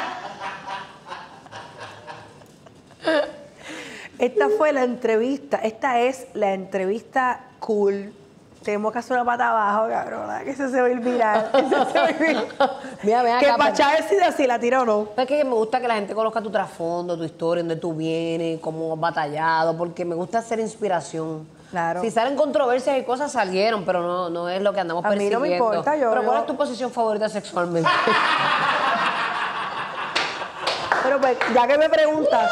Esta fue la entrevista, esta es la entrevista cool. Tenemos que hacer una pata abajo, cabrona, que eso se va a ir viral. Eso se va a ir viral. Mira, ven Que acá, Pachá decida si la tira o no. Es que me gusta que la gente conozca tu trasfondo, tu historia, dónde tú vienes, cómo has batallado, porque me gusta hacer inspiración. Claro. Si salen controversias y cosas, salieron, pero no, no es lo que andamos A mí no persiguiendo. me importa, yo- Pero ¿cuál yo- es tu posición favorita sexualmente? Pero pues, ya que me preguntas,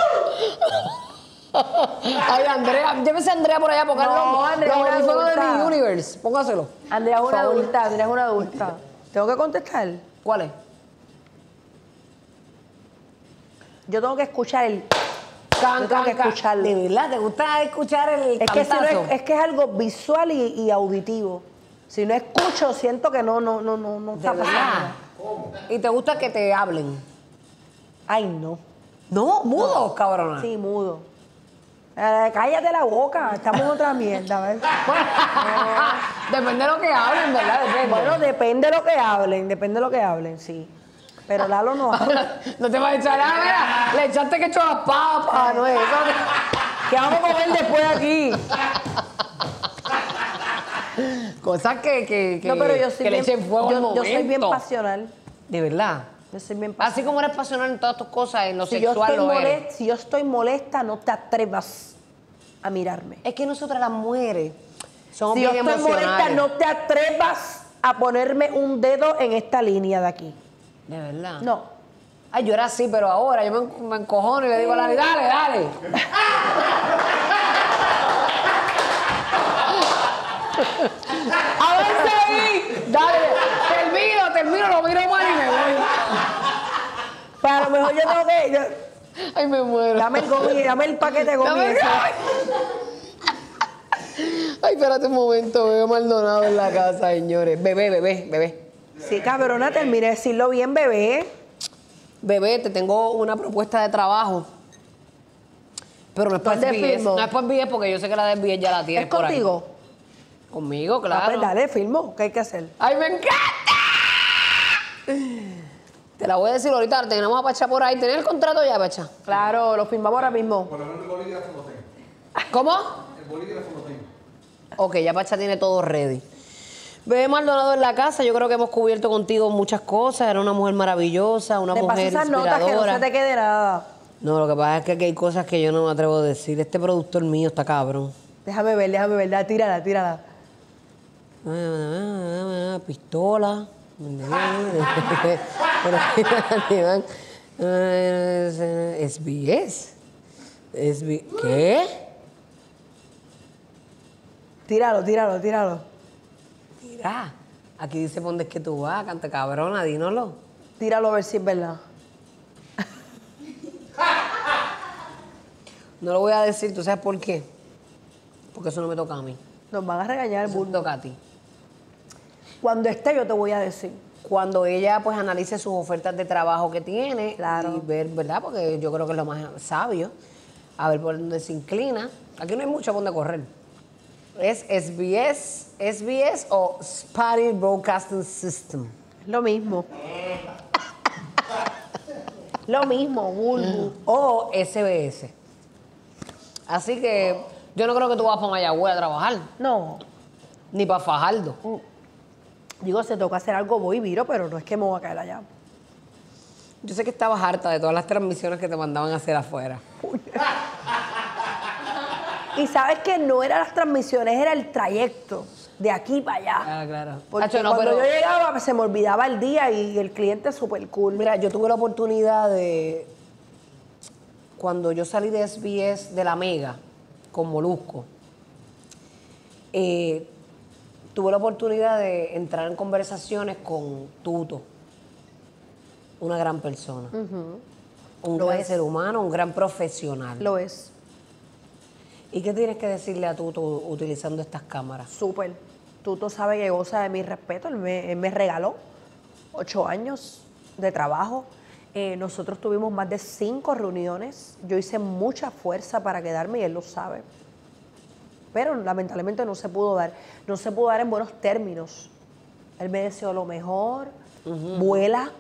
Ay, Andrea, llévese a Andrea por allá porque No, los, Andrea, los una audífonos de adulta. mi Universe. Póngaselo. Andrea es una Favor. adulta, Andrea es una adulta. ¿Tengo que contestar? ¿Cuál es? Yo tengo que escuchar el... Can, Yo tengo que can, can. escucharlo. De verdad, ¿te gusta escuchar el Es que, si no cantazo? es, es que es algo visual y, y auditivo. Si no escucho, siento que no, no, no, no, no De está pasando verdad. nada. ¿Y te gusta que te hablen? Ay, no. No, mudos, cabrona. Sí, mudo. Eh, cállate la boca, estamos en otra mierda, ¿ves? Depende de lo que hablen, ¿verdad? Depende. Bueno, depende de lo que hablen, depende de lo que hablen, sí. Pero Lalo no habla. No te vas a echar nada, mira, le echaste que echó las papas, no es eso. ¿Qué vamos a comer después aquí? Cosas que, que, que, No, pero yo soy que le bien, echen fuego al yo, momento. yo soy bien pasional. De verdad. Yo soy bien pasional. Así como eres pasional en todas tus cosas, en lo Si yo, sexual estoy lo eres. molesta, si yo estoy molesta, no te atrevas a mirarme. Es que nosotras las mujeres somos Si yo bien estoy molesta, emocionales. no te atrevas a ponerme un dedo en esta línea de aquí. De verdad. No. Ay, yo era así, pero ahora yo me, en- me encojono y le digo a Lali, dale, dale. ¡Avanza ahí! Dale, termino, termino, lo miro mal y me voy. Pero a lo mejor yo tengo que... yo- Ay, me muero. dame el gomi, dame el paquete de gomi. Dame el ese. Ay, espérate un momento, veo Maldonado en la casa, señores. Bebé, bebé, bebé. Sí, cabrona, terminé de decirlo bien, bebé. Bebé, te tengo una propuesta de trabajo. Pero no es por ¿Dónde B S. firmo? No es por B S porque yo sé que la de B S ya la tienes ¿Es por ahí. contigo? Conmigo, Ah, claro. pues dale, filmo. ¿Qué hay que hacer? ¡Ay, me encanta! Te la voy a decir ahorita, tenemos a Pacha por ahí. ¿Tienes el contrato ya, Pacha? Claro, lo firmamos ahora mismo. Por lo menos el bolígrafo lo tengo. ¿Cómo? El bolígrafo lo tengo. Ok, ya Pacha tiene todo ready. Bebé Maldonado en la casa, yo creo que hemos cubierto contigo muchas cosas. Era una mujer maravillosa, una Te paso mujer esas notas que no inspiradora. se te quede nada. No, lo que pasa es que aquí hay cosas que yo no me atrevo a decir. Este productor mío está cabrón. Déjame ver, déjame ver. Dale, tírala, tírala. Pistola. S B S. S B ¿Qué? Tíralo, tíralo, tíralo. Mira, aquí dice por dónde es que tú vas, canta cabrona, dínoslo. Tíralo a ver si es verdad. No lo voy a decir, ¿tú sabes por qué? Porque eso no me toca a mí. Nos van a regañar, Eso me Bulbo. toca a ti. Cuando esté yo te voy a decir. Cuando ella pues analice sus ofertas de trabajo que tiene Claro. y ver, ¿verdad? Porque yo creo que es lo más sabio, a ver por dónde se inclina. Aquí no hay mucho por dónde correr. Es S B S, S B S o Spotted Broadcasting System. Lo mismo. Lo mismo, Bulbo. O S B S. Así que yo no creo que tú vas para Mayagüez a trabajar, No. ni para Fajardo. Digo, se toca hacer algo, voy y viro, pero no es que me voy a caer allá. Yo sé que estabas harta de todas las transmisiones que te mandaban a hacer afuera. Y sabes que no eran las transmisiones, era el trayecto de aquí para allá. Claro, claro. Porque Hacho, no, cuando pero- yo llegaba se me olvidaba el día y el cliente súper cool. Mira, yo tuve la oportunidad de, cuando yo salí de S B S de la Mega con Molusco, eh, tuve la oportunidad de entrar en conversaciones con Tuto, una gran persona, un Lo gran es. ser humano, un gran profesional. Lo es, ¿Y qué tienes que decirle a Tuto utilizando estas cámaras? súper. Tuto sabe que goza de mi respeto. Él me, él me regaló ocho años de trabajo. Eh, nosotros tuvimos más de cinco reuniones. Yo hice mucha fuerza para quedarme y él lo sabe. Pero lamentablemente no se pudo dar. No se pudo dar en buenos términos. Él me deseó lo mejor, vuela.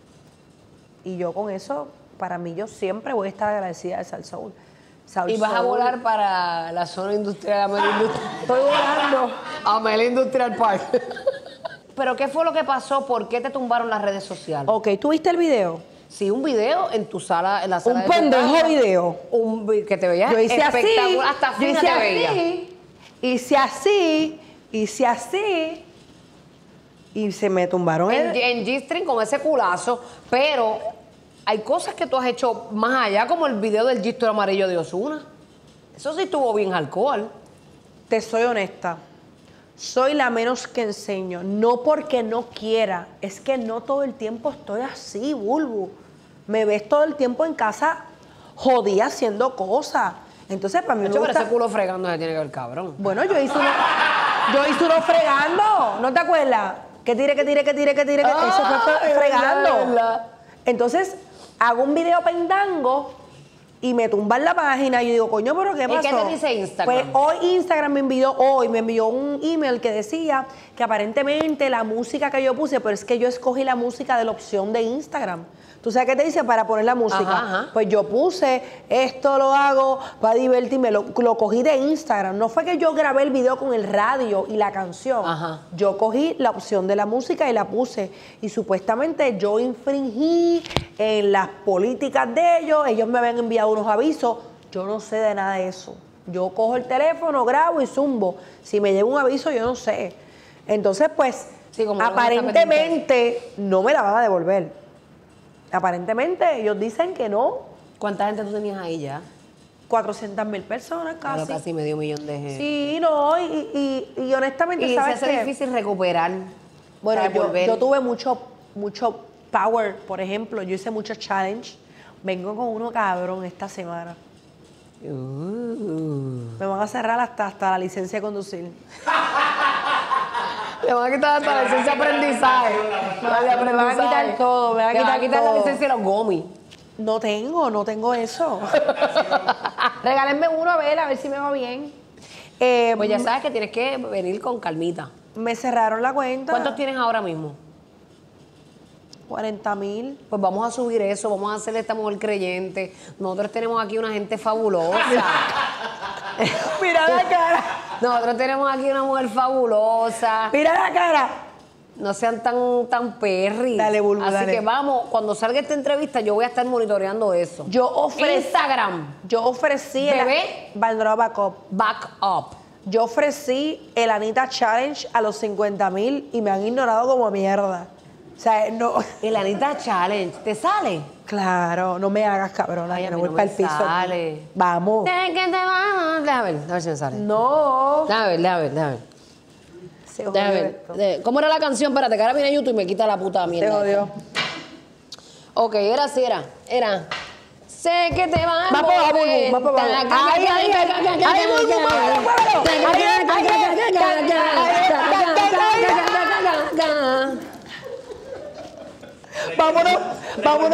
Y yo con eso, para mí, yo siempre voy a estar agradecida de Sal Soul. Sal Y vas a Soul. volar para la zona industrial Amelia Industrial, Estoy volando. Amelia Industrial Park. ¿Pero qué fue lo que pasó? ¿Por qué te tumbaron las redes sociales? Ok, ¿tú viste el video? Sí, un video en tu sala, en la sala Un de tu pendejo casa. video. Un vi- que te veías Yo hice así, espectacular, hasta yo fina hice te veías. así, hice así, hice así, y se me tumbaron En, el... en G-String con ese culazo, pero hay cosas que tú has hecho más allá, como el video del G-String amarillo de Ozuna. Eso sí estuvo bien alcohol. Te soy honesta, soy la menos que enseño, no porque no quiera, es que no todo el tiempo estoy así, Bulbu. Me ves todo el tiempo en casa jodida haciendo cosas. Entonces, para mí me Hecho, pero gusta... ese culo fregando se tiene que ver cabrón. Bueno, yo hice uno, yo hice uno fregando, ¿no te acuerdas? Que tire, que tire, que tire, que tire, que Ah, eso fue es fregando. verdad, es verdad. Entonces, hago un video pendango y me tumban la página y yo digo, coño, ¿pero qué ¿Y pasó? qué te dice Instagram? Pues hoy Instagram me envió, hoy me envió un email que decía que aparentemente la música que yo puse, pero es que yo escogí la música de la opción de Instagram. ¿Tú sabes qué te dice para poner la música? Ajá, ajá. Pues yo puse, esto lo hago para divertirme, lo, lo cogí de Instagram. No fue que yo grabé el video con el radio y la canción. Ajá. Yo cogí la opción de la música y la puse. Y supuestamente yo infringí en las políticas de ellos. Ellos me habían enviado unos avisos. Yo no sé de nada de eso. Yo cojo el teléfono, grabo y zumbo. Si me llega un aviso, yo no sé. Entonces, pues, Sí, como no está aparentemente no me la van a devolver. Aparentemente ellos dicen que no. ¿Cuánta gente tú tenías ahí ya? cuatrocientas mil personas Claro, casi. casi medio millón de gente. Sí, no, y, y, y honestamente, Y se ¿sabes hace qué? difícil recuperar. Bueno, para yo, volver. yo tuve mucho, mucho power, por ejemplo, yo hice muchos challenge. Vengo con uno cabrón esta semana. Uh. Me van a cerrar hasta, hasta la licencia de conducir. Le van a quitar hasta la licencia de aprendizaje. Me van- me van a quitar todo, me van a Le quitar quitar la todo. licencia de los gomis. No tengo, no tengo eso. Regálenme uno a ver, a ver si me va bien. Eh, Pues ya sabes que tienes que venir con calmita. me cerraron la cuenta. ¿Cuántos tienes ahora mismo? cuarenta mil. Pues vamos a subir eso, vamos a hacerle esta mujer creyente. Nosotros tenemos aquí una gente fabulosa. Mira la cara. Nosotros tenemos aquí una mujer fabulosa. Mira la cara. No sean tan, tan perris. Dale, Bulbu, Así dale. que vamos, cuando salga esta entrevista, yo voy a estar monitoreando eso. Yo ofrecí. Instagram, Yo ofrecí el Bebé. Valdora Backup. back up. Yo ofrecí el Anita Challenge a los cincuenta mil y me han ignorado como mierda. O sea, no. El Anita Challenge, ¿te sale? Claro, no me hagas cabrona, Ay, a ya no mí voy no para me el piso. sale. Vamos. Ten que te vamos. Déjame ver, déjame ver si me sale. No. Déjame ver, déjame ver, déjame ver. Se jodió Déjame ver. esto. De- ¿Cómo era la canción? Espérate, que ahora viene YouTube y me quita la puta Se mierda. jodió. Ok, era así, era. Era. Sé que te va a Va para abajo, Bulbu, va para abajo. Ay, ay, ay, ay, Bulbu, muévelo, muévelo. Ay, ay, ay, vámonos, vámonos.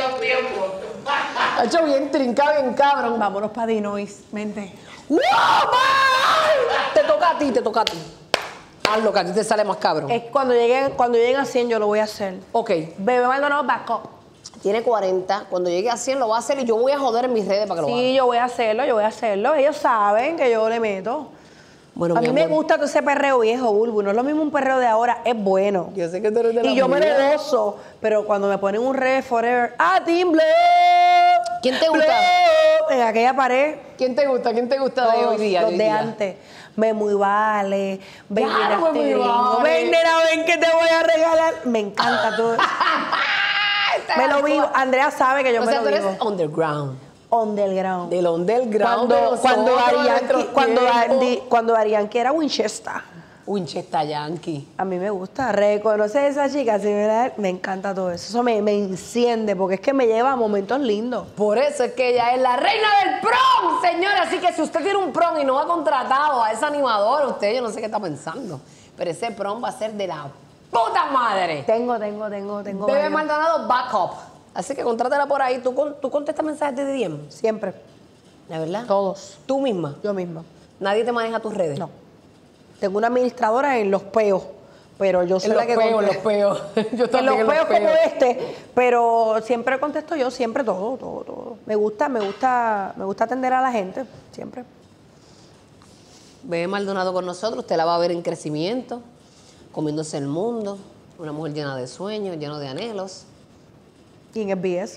Ha hecho bien trincado, bien cabrón. Vámonos para Dinois, mente. ¡Wow! Te toca a ti, te toca a ti. Hazlo, que a ti te sale más cabrón. Es cuando lleguen, cuando lleguen a cien yo lo voy a hacer. Ok. Bebé Maldonado backup. Tiene cuarenta. Cuando llegue a cien lo va a hacer y yo voy a joder en mis redes para que lo haga. Sí, yo voy a hacerlo, yo voy a hacerlo. Ellos saben que yo le meto. Bueno, A mi mí me amor, gusta todo ese perreo viejo, Bulbu. No es lo mismo un perreo de ahora, es bueno. Yo sé que tú eres de la Y yo me mía. le gozo, pero cuando me ponen un re forever, ¡ah, Team Blow! ¿Quién te gusta? Blow, en aquella pared, ¿Quién te gusta? ¿Quién te gusta de todos hoy día? los hoy de día? antes. Me muy vale, ven, Claro, nena, Me este Muy gringo. Vale. Ven, nena, ven que te voy a regalar. Me encanta todo eso. Me lo vivo. Andrea sabe que yo O me sea, lo tú vivo. eres underground. Underground. Del underground de Cuando, nosotros, cuando, de Arianki, nuestros cuando, tiempos. Ari- cuando Arianki era Winchester. Winchester Yankee. A mí me gusta reconocer a esa chica, ¿sí, verdad? Me encanta todo eso. Eso me, me enciende porque es que me lleva a momentos lindos. Por eso es que ella es la reina del prom, señora. Así que si usted tiene un prom y no ha contratado a ese animador, usted yo no sé qué está pensando. Pero ese prom va a ser de la puta madre. Tengo, tengo, tengo, tengo. Bebé varios. Maldonado backup. Así que contrátala por ahí. ¿Tú, con- tú contestas mensajes de D M? Siempre. ¿De verdad? Todos. Tú misma. Yo misma. Nadie te maneja tus redes. No. Tengo una administradora en los peos, pero yo soy En la los que peos, en contesto. los peos. Yo En también los peos como peos. este, pero siempre contesto yo, siempre todo, todo, todo. Me gusta, me gusta, me gusta atender a la gente, siempre. Bebé Maldonado con nosotros, usted la va a ver en crecimiento, comiéndose el mundo, una mujer llena de sueños, llena de anhelos. Y en el B S.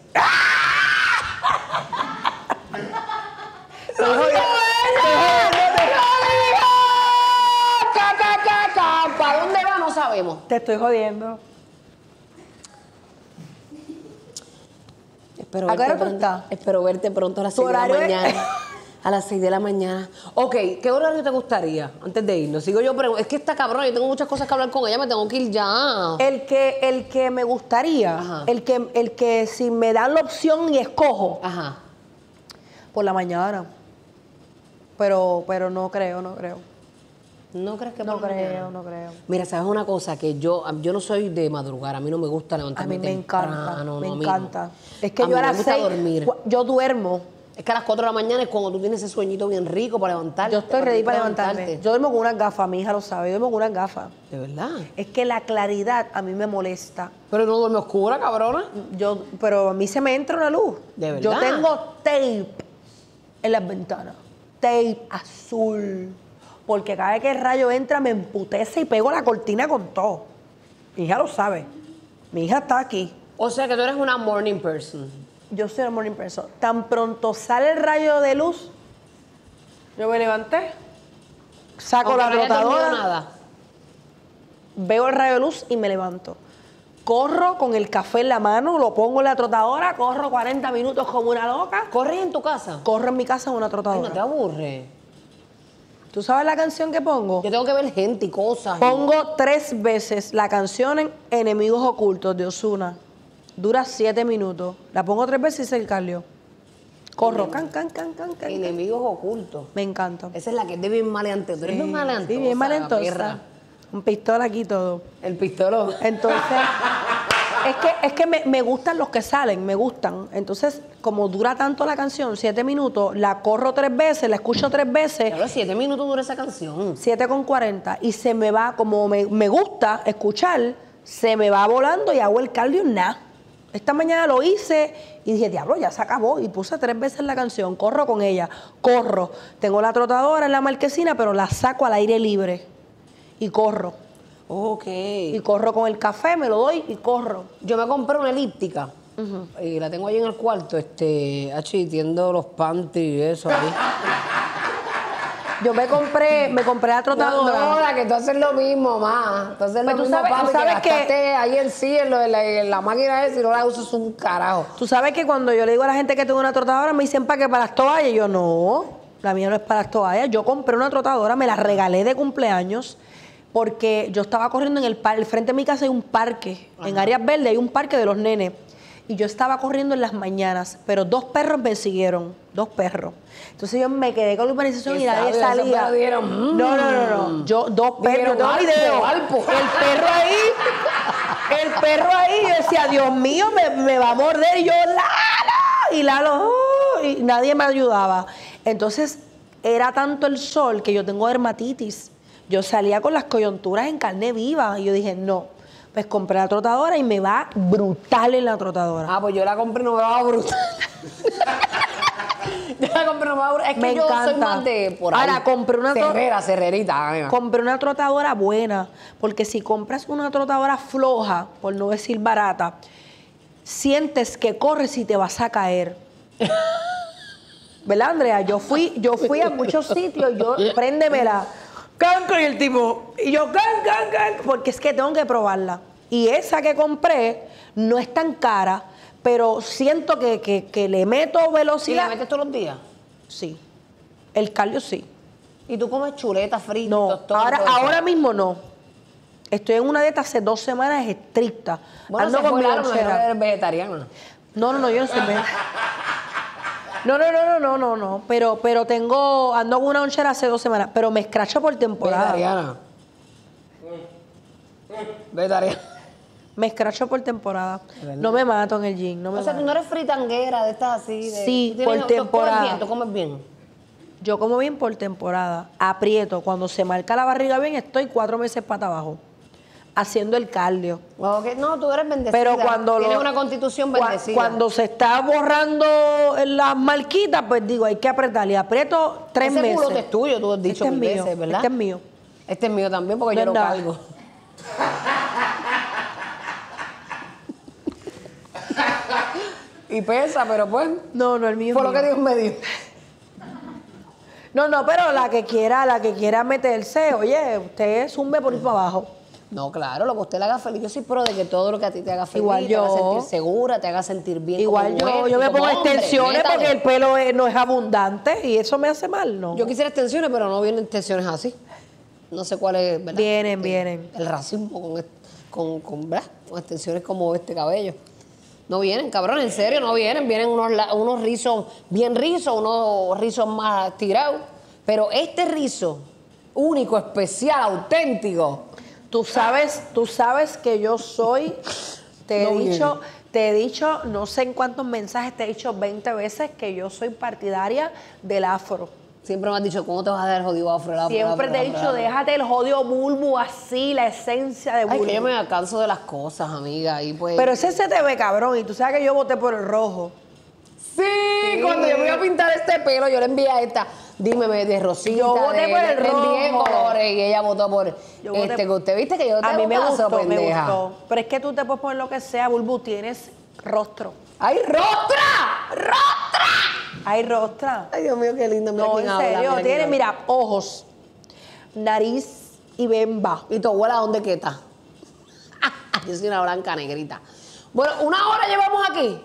¿Para dónde va? No sabemos. Te estoy jodiendo. Espero ¿A qué verte, hora tú pronto, estás? espero verte pronto a las ¿Tu seis de la horario es? mañana. A las seis de la mañana. Ok, ¿qué horario te gustaría antes de irnos? Sigo yo, pero es que esta cabrona, yo tengo muchas cosas que hablar con ella, me tengo que ir ya. El que, el que me gustaría, Ajá. el que, el que si me dan la opción y escojo, Ajá. por la mañana. Pero, pero no creo, no creo. ¿No crees que No por la creo, mañana? no creo. Mira, ¿sabes una cosa? Que yo, yo no soy de madrugar, a mí no me gusta A levantarme mí me encanta, temprano, me no, a mí no. encanta. Es que A yo mí a me las gusta seis, dormir. cu- yo duermo. Es que a las cuatro de la mañana es cuando tú tienes ese sueñito bien rico para levantarte. Yo estoy ready para levantarme. levantarte. Yo duermo con unas gafas, mi hija lo sabe, yo duermo con unas gafas. De verdad. Es que la claridad a mí me molesta. Pero no duerme oscura, cabrona. Yo, pero a mí se me entra una luz. ¿De verdad? Yo tengo tape en las ventanas. Tape azul. Porque cada vez que el rayo entra me emputece y pego la cortina con todo. Mi hija lo sabe. Mi hija está aquí. O sea que tú eres una morning person. Yo soy el morning person. Tan pronto sale el rayo de luz, yo me levanté, saco Aunque la no hayas dormido trotadora, nada. veo el rayo de luz y me levanto. Corro con el café en la mano, lo pongo en la trotadora, corro cuarenta minutos como una loca, ¿Corres en tu casa? corro en mi casa en una Ay, no te trotadora. aburre. ¿Tú sabes la canción que pongo? Yo tengo que ver gente y cosas. y- Pongo tres veces la canción en Enemigos Ocultos de Ozuna. Dura siete minutos. La pongo tres veces y se el cardio. Corro, can, can, can, can, can, can. Enemigos ocultos. Me encanta. Esa es la que es de bien maleante. Tú eres bien maleante. Sí, bien malentosa. Un pistola aquí y todo. El pistolo. Entonces, es que, es que me, me gustan los que salen, me gustan. Entonces, como dura tanto la canción, siete minutos, la corro tres veces, la escucho tres veces, Claro, siete minutos dura esa canción. siete con cuarenta, y se me va, como me, me gusta escuchar, se me va volando y hago el cardio en nada. Esta mañana lo hice y dije, diablo, ya se acabó. Y puse tres veces la canción, corro con ella, corro. Tengo la trotadora en la marquesina, pero la saco al aire libre y corro. Ok. Y corro con el café, me lo doy y corro. Yo me compré una elíptica. Y la tengo ahí en el cuarto, este, achitiendo los panties y eso ahí. Yo me compré, me compré la No, trotadora. no, la que tú haces lo mismo, ma. Tú haces Pues lo tú mismo, sabes- papi, tú sabes que que- gastaste ahí en sí, en, lo de la, en la máquina esa, y no la usas un carajo. Tú sabes que cuando yo le digo a la gente que tengo una trotadora, me dicen para que para las toallas. Y yo, no, la mía no es para las toallas. Yo compré una trotadora, me la regalé de cumpleaños, porque yo estaba corriendo en el parque. Al frente de mi casa hay un parque, en áreas verdes hay un parque de los nenes. y yo estaba corriendo en las mañanas, pero dos perros me siguieron, dos perros. Entonces yo me quedé con la urbanización ¿Qué y nadie sabe? Esos salía. perros dijeron, "Mm". No, no, no, no. Yo, dos perros, Dijeron, tengo "Alpo, video. alpo". El perro ahí, el perro ahí, yo decía, Dios mío, me, me va a morder. Y yo, Lalo, y Lalo, "Oh", y nadie me ayudaba. Entonces, era tanto el sol que yo tengo dermatitis. Yo salía con las coyunturas en carne viva. Y yo dije, no, pues compré la trotadora y me va brutal en la trotadora. Ah, pues yo la compré y no me va brutal. Yo la compré y no me va brutal. Es que Me yo soy encanta. más de por ahí. Ahora, compré una to- Cerrera, cerrerita. amiga. Compré una trotadora buena, porque si compras una trotadora floja, por no decir barata, sientes que corres y te vas a caer. ¿Verdad, Andrea? Yo fui, yo fui a muchos sitios, yo, préndemela, canca, y el tipo, y yo, can, can, can, porque es que tengo que probarla. Y esa que compré no es tan cara, pero siento que, que, que le meto ¿Y la velocidad. metes todos los días? Sí. El cardio sí. ¿Y tú comes chuletas fritas? No, tostones, ahora, todo eso? ahora mismo no. Estoy en una dieta hace dos semanas estricta. Bueno, Ando se con fue mi largo, me lonchera. eres vegetariana. No, no, no, yo no soy vegetariana. No, no, no, no, no, no, no. Pero, pero tengo, ando con una lonchera hace dos semanas, pero me escracho por temporada. Vegetariana. Vegetariana. Me escracho por temporada. No me mato en el gym, no me O sea, tú mato. no eres fritanguera de estas así. De, Sí, tú tienes- por tú temporada. comes bien, tú comes bien. Yo como bien por temporada. Aprieto. Cuando se marca la barriga bien, estoy cuatro meses para abajo. Haciendo el cardio. Ok, no, tú eres bendecida. Pero cuando Tienes lo- una constitución cua- bendecida. Cuando se está borrando las marquitas, pues digo, hay que apretar. Y aprieto tres Ese meses. culote es tuyo, tú has dicho Este es mil mío, veces, ¿verdad? Este es mío. Este es mío también porque No yo es lo nada. cargo. Y pesa, pero pues, No, no, el mío es fue lo mío. que Dios me dio. No, no, pero la que quiera, la que quiera meterse, oye, usted zumbe por ir para abajo. No, claro, lo que a usted le haga feliz. Yo soy pro de que todo lo que a ti te haga feliz, Igual te haga yo. sentir segura, te haga sentir bien. Igual como yo, mujer yo y me como pongo hombre, extensiones métale. porque el pelo es- no es abundante y eso me hace mal, ¿no? Yo quisiera extensiones, pero no vienen extensiones así. No sé cuál es, ¿verdad? Vienen, Eh, vienen. El racismo con, est- con, con, ¿verdad? Con extensiones como este cabello. No vienen, cabrón, en serio, no vienen. Vienen unos, la- unos rizos bien rizos, unos rizos más tirados. Pero este rizo, único, especial, auténtico. Tú sabes, tú sabes que yo soy, te he No dicho, te he dicho, no sé en cuántos mensajes te he dicho veinte veces que yo soy partidaria del afro. Siempre me has dicho, ¿cómo te vas a dar el jodido afro? el afro, el Siempre afro, te he el afro, dicho, el afro? déjate el jodido bulbo así, la esencia de Ay, bulbo. que yo me canso de las cosas, amiga. Y pues... Pero ese se te ve cabrón y tú sabes que yo voté por el rojo. Sí, cuando yo me iba a pintar este pelo, yo le envié a esta, dime de rosita, Yo voté de, por el le envié rojo. colores y ella votó por Yo voté- este que usted viste que yo te A mí me hago caso, gustó, me pendeja. gustó. Pero es que tú te puedes poner lo que sea, bulbo, tienes rostro. ¡Ay, rostra! ¡Rostra! Hay rostra. Ay, Dios mío, qué lindo. Mira No, quién en habla, serio, quién tiene, habla. mira, ojos, nariz y bemba. ¿Y tu abuela dónde que está? Yo soy una blanca negrita. Bueno, una hora llevamos aquí.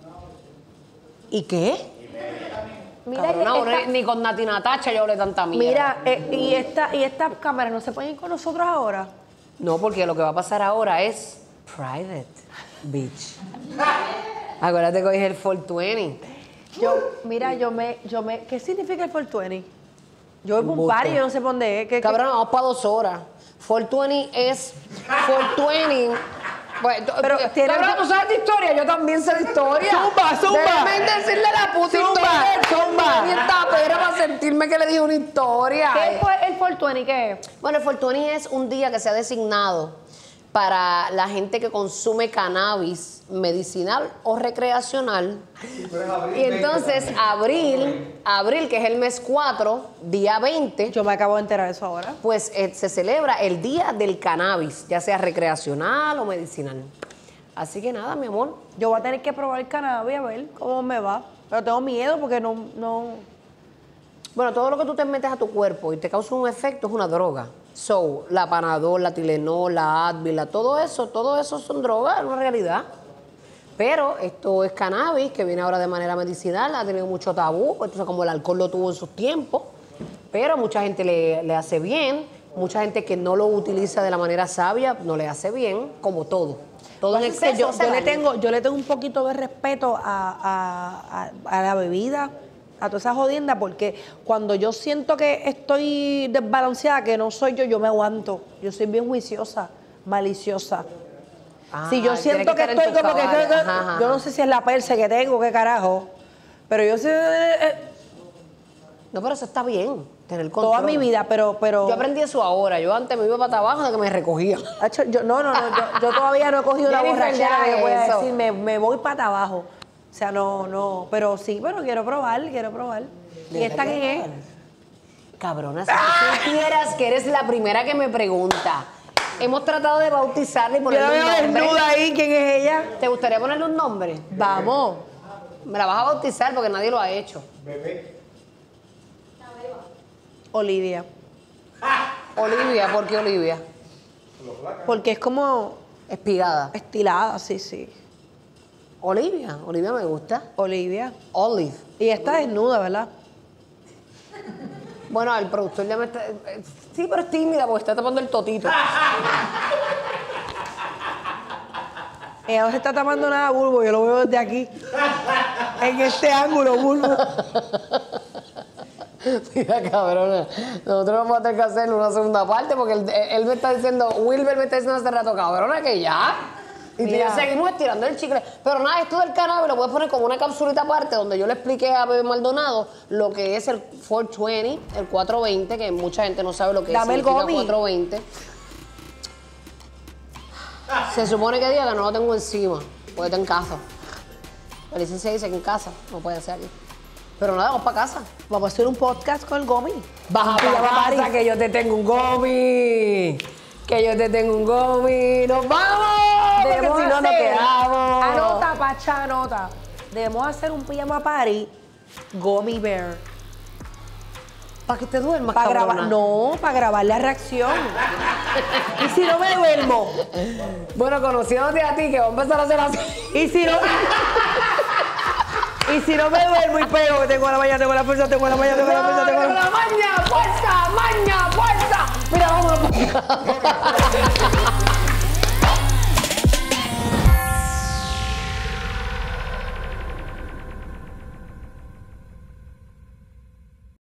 ¿Y qué? Mira, Cabrona, esta- ahora ni con Nati Natacha yo hablé tanta mierda. mira eh, y, esta, y estas cámaras no se pueden ir con nosotros ahora. No, porque lo que va a pasar ahora es private, bitch. Acuérdate que hoy es el cuatrocientos veinte. Yo, mira, yo me, yo me, ¿qué significa el cuatrocientos veinte? Yo voy por un Embuste. party, yo no sé por dónde es. ¿Qué- qué- Cabrón, vamos para dos horas. cuatrocientos veinte es cuatrocientos veinte. Pues, Pero eh, tiene- cabrón, ¿tú sabes de historia? Yo también sé de historia. Zumba, zumba. Déjame decirle la puta Zumba, historia. zumba. Y esta pera para sentirme que le dije una historia. ¿Qué fue el cuatrocientos veinte? ¿Qué es? Bueno, el cuatrocientos veinte es un día que se ha designado para la gente que consume cannabis medicinal o recreacional. Y entonces, abril, abril, que es el mes cuatro, día veinte, Yo me acabo de enterar de eso ahora. pues eh, se celebra el día del cannabis, ya sea recreacional o medicinal. Así que nada, mi amor. Yo voy a tener que probar el cannabis a ver cómo me va. Pero tengo miedo porque no, no. Bueno, todo lo que tú te metes a tu cuerpo y te causa un efecto es una droga. So, la Panadol, la Tylenol, la Advil, la- todo eso, todo eso son drogas, es una realidad. Pero esto es cannabis, que viene ahora de manera medicinal, ha tenido mucho tabú, entonces como el alcohol lo tuvo en sus tiempos, pero a mucha gente le, le hace bien, Mucha gente que no lo utiliza de la manera sabia no le hace bien, como todo. Todo en Lo que pasa es que exceso yo, hace yo le daño. tengo, yo le tengo un poquito de respeto a, a- a- a la bebida, a toda esa jodienda, porque cuando yo siento que estoy desbalanceada, que no soy yo, yo me aguanto. Yo soy bien juiciosa, maliciosa. Ah, si yo tiene siento que, estar en estoy tus como que, cabales. que- que- Ajá, ajá. yo no sé si es la perse que tengo, qué carajo, pero yo sé eh, eh, No, pero eso está bien, tener control. toda mi vida, pero, pero Yo aprendí eso ahora. Yo antes me iba para abajo de que me recogía. Hacho, yo, no, no, no, yo, yo todavía no he cogido una Jennifer, borrachera ya que yo pueda eso. decir, me, me voy para abajo. O sea, no, no, pero sí, pero quiero probar, quiero probar. ¿Y esta quién es? Cabrona, si tú supieras que eres la primera que me pregunta. Hemos tratado de bautizarle y Yo la ponerle veo un nombre. desnuda ahí, ¿quién es ella? ¿Te gustaría ponerle un nombre? Vamos. Me la vas a bautizar porque nadie lo ha hecho. Olivia. Olivia, ¿por qué Olivia? Porque es como Espigada. estilada, sí, sí. Olivia, Olivia me gusta. Olivia. Olive. Y está desnuda, ¿verdad? Bueno, el productor ya me está... eh, Sí, pero es tímida porque está tapando el totito. Ella no se está tapando nada, Bulbo, yo lo veo desde aquí. En este ángulo, Bulbo. Mira, cabrona. Nosotros vamos a tener que hacer una segunda parte porque él, él me está diciendo, Wilber me está diciendo hace rato, cabrona, que ya. Y tú y yo Mira. seguimos estirando el chicle. Pero nada, esto del cannabis lo puedes poner como una capsulita aparte donde yo le expliqué a Bebé Maldonado lo que es el cuatrocientos veinte, el cuatrocientos veinte, que mucha gente no sabe lo que Dame es. el gomi. cuatrocientos veinte. Se supone que diga que no lo tengo encima, porque está en casa. La licencia dice que en casa, no puede ser aquí. Pero nada, vamos para casa. Vamos a hacer un podcast con el Gomi. Baja Un pijama para casa party. que yo te tengo un gomi. Que yo te tengo un gomi. ¡Nos vamos! Porque Debemos si no nos hacer- quedamos. Anota, Pacha, anota. Debemos hacer un pijama party Gummy Bear. Para que te duermas, Para cabrona. grabar, no, para grabar la reacción. Y si no me duermo. Bueno, conociéndote a ti, que va a empezar a hacer así. Y si no. Y si no me duermo y pego, que tengo la mañana, tengo la fuerza, tengo la mañana, tengo la fuerza, tengo ¡Tengo la la maña! ¡Fuerza! ¡Maña! ¡Fuerza! Mira, vámonos.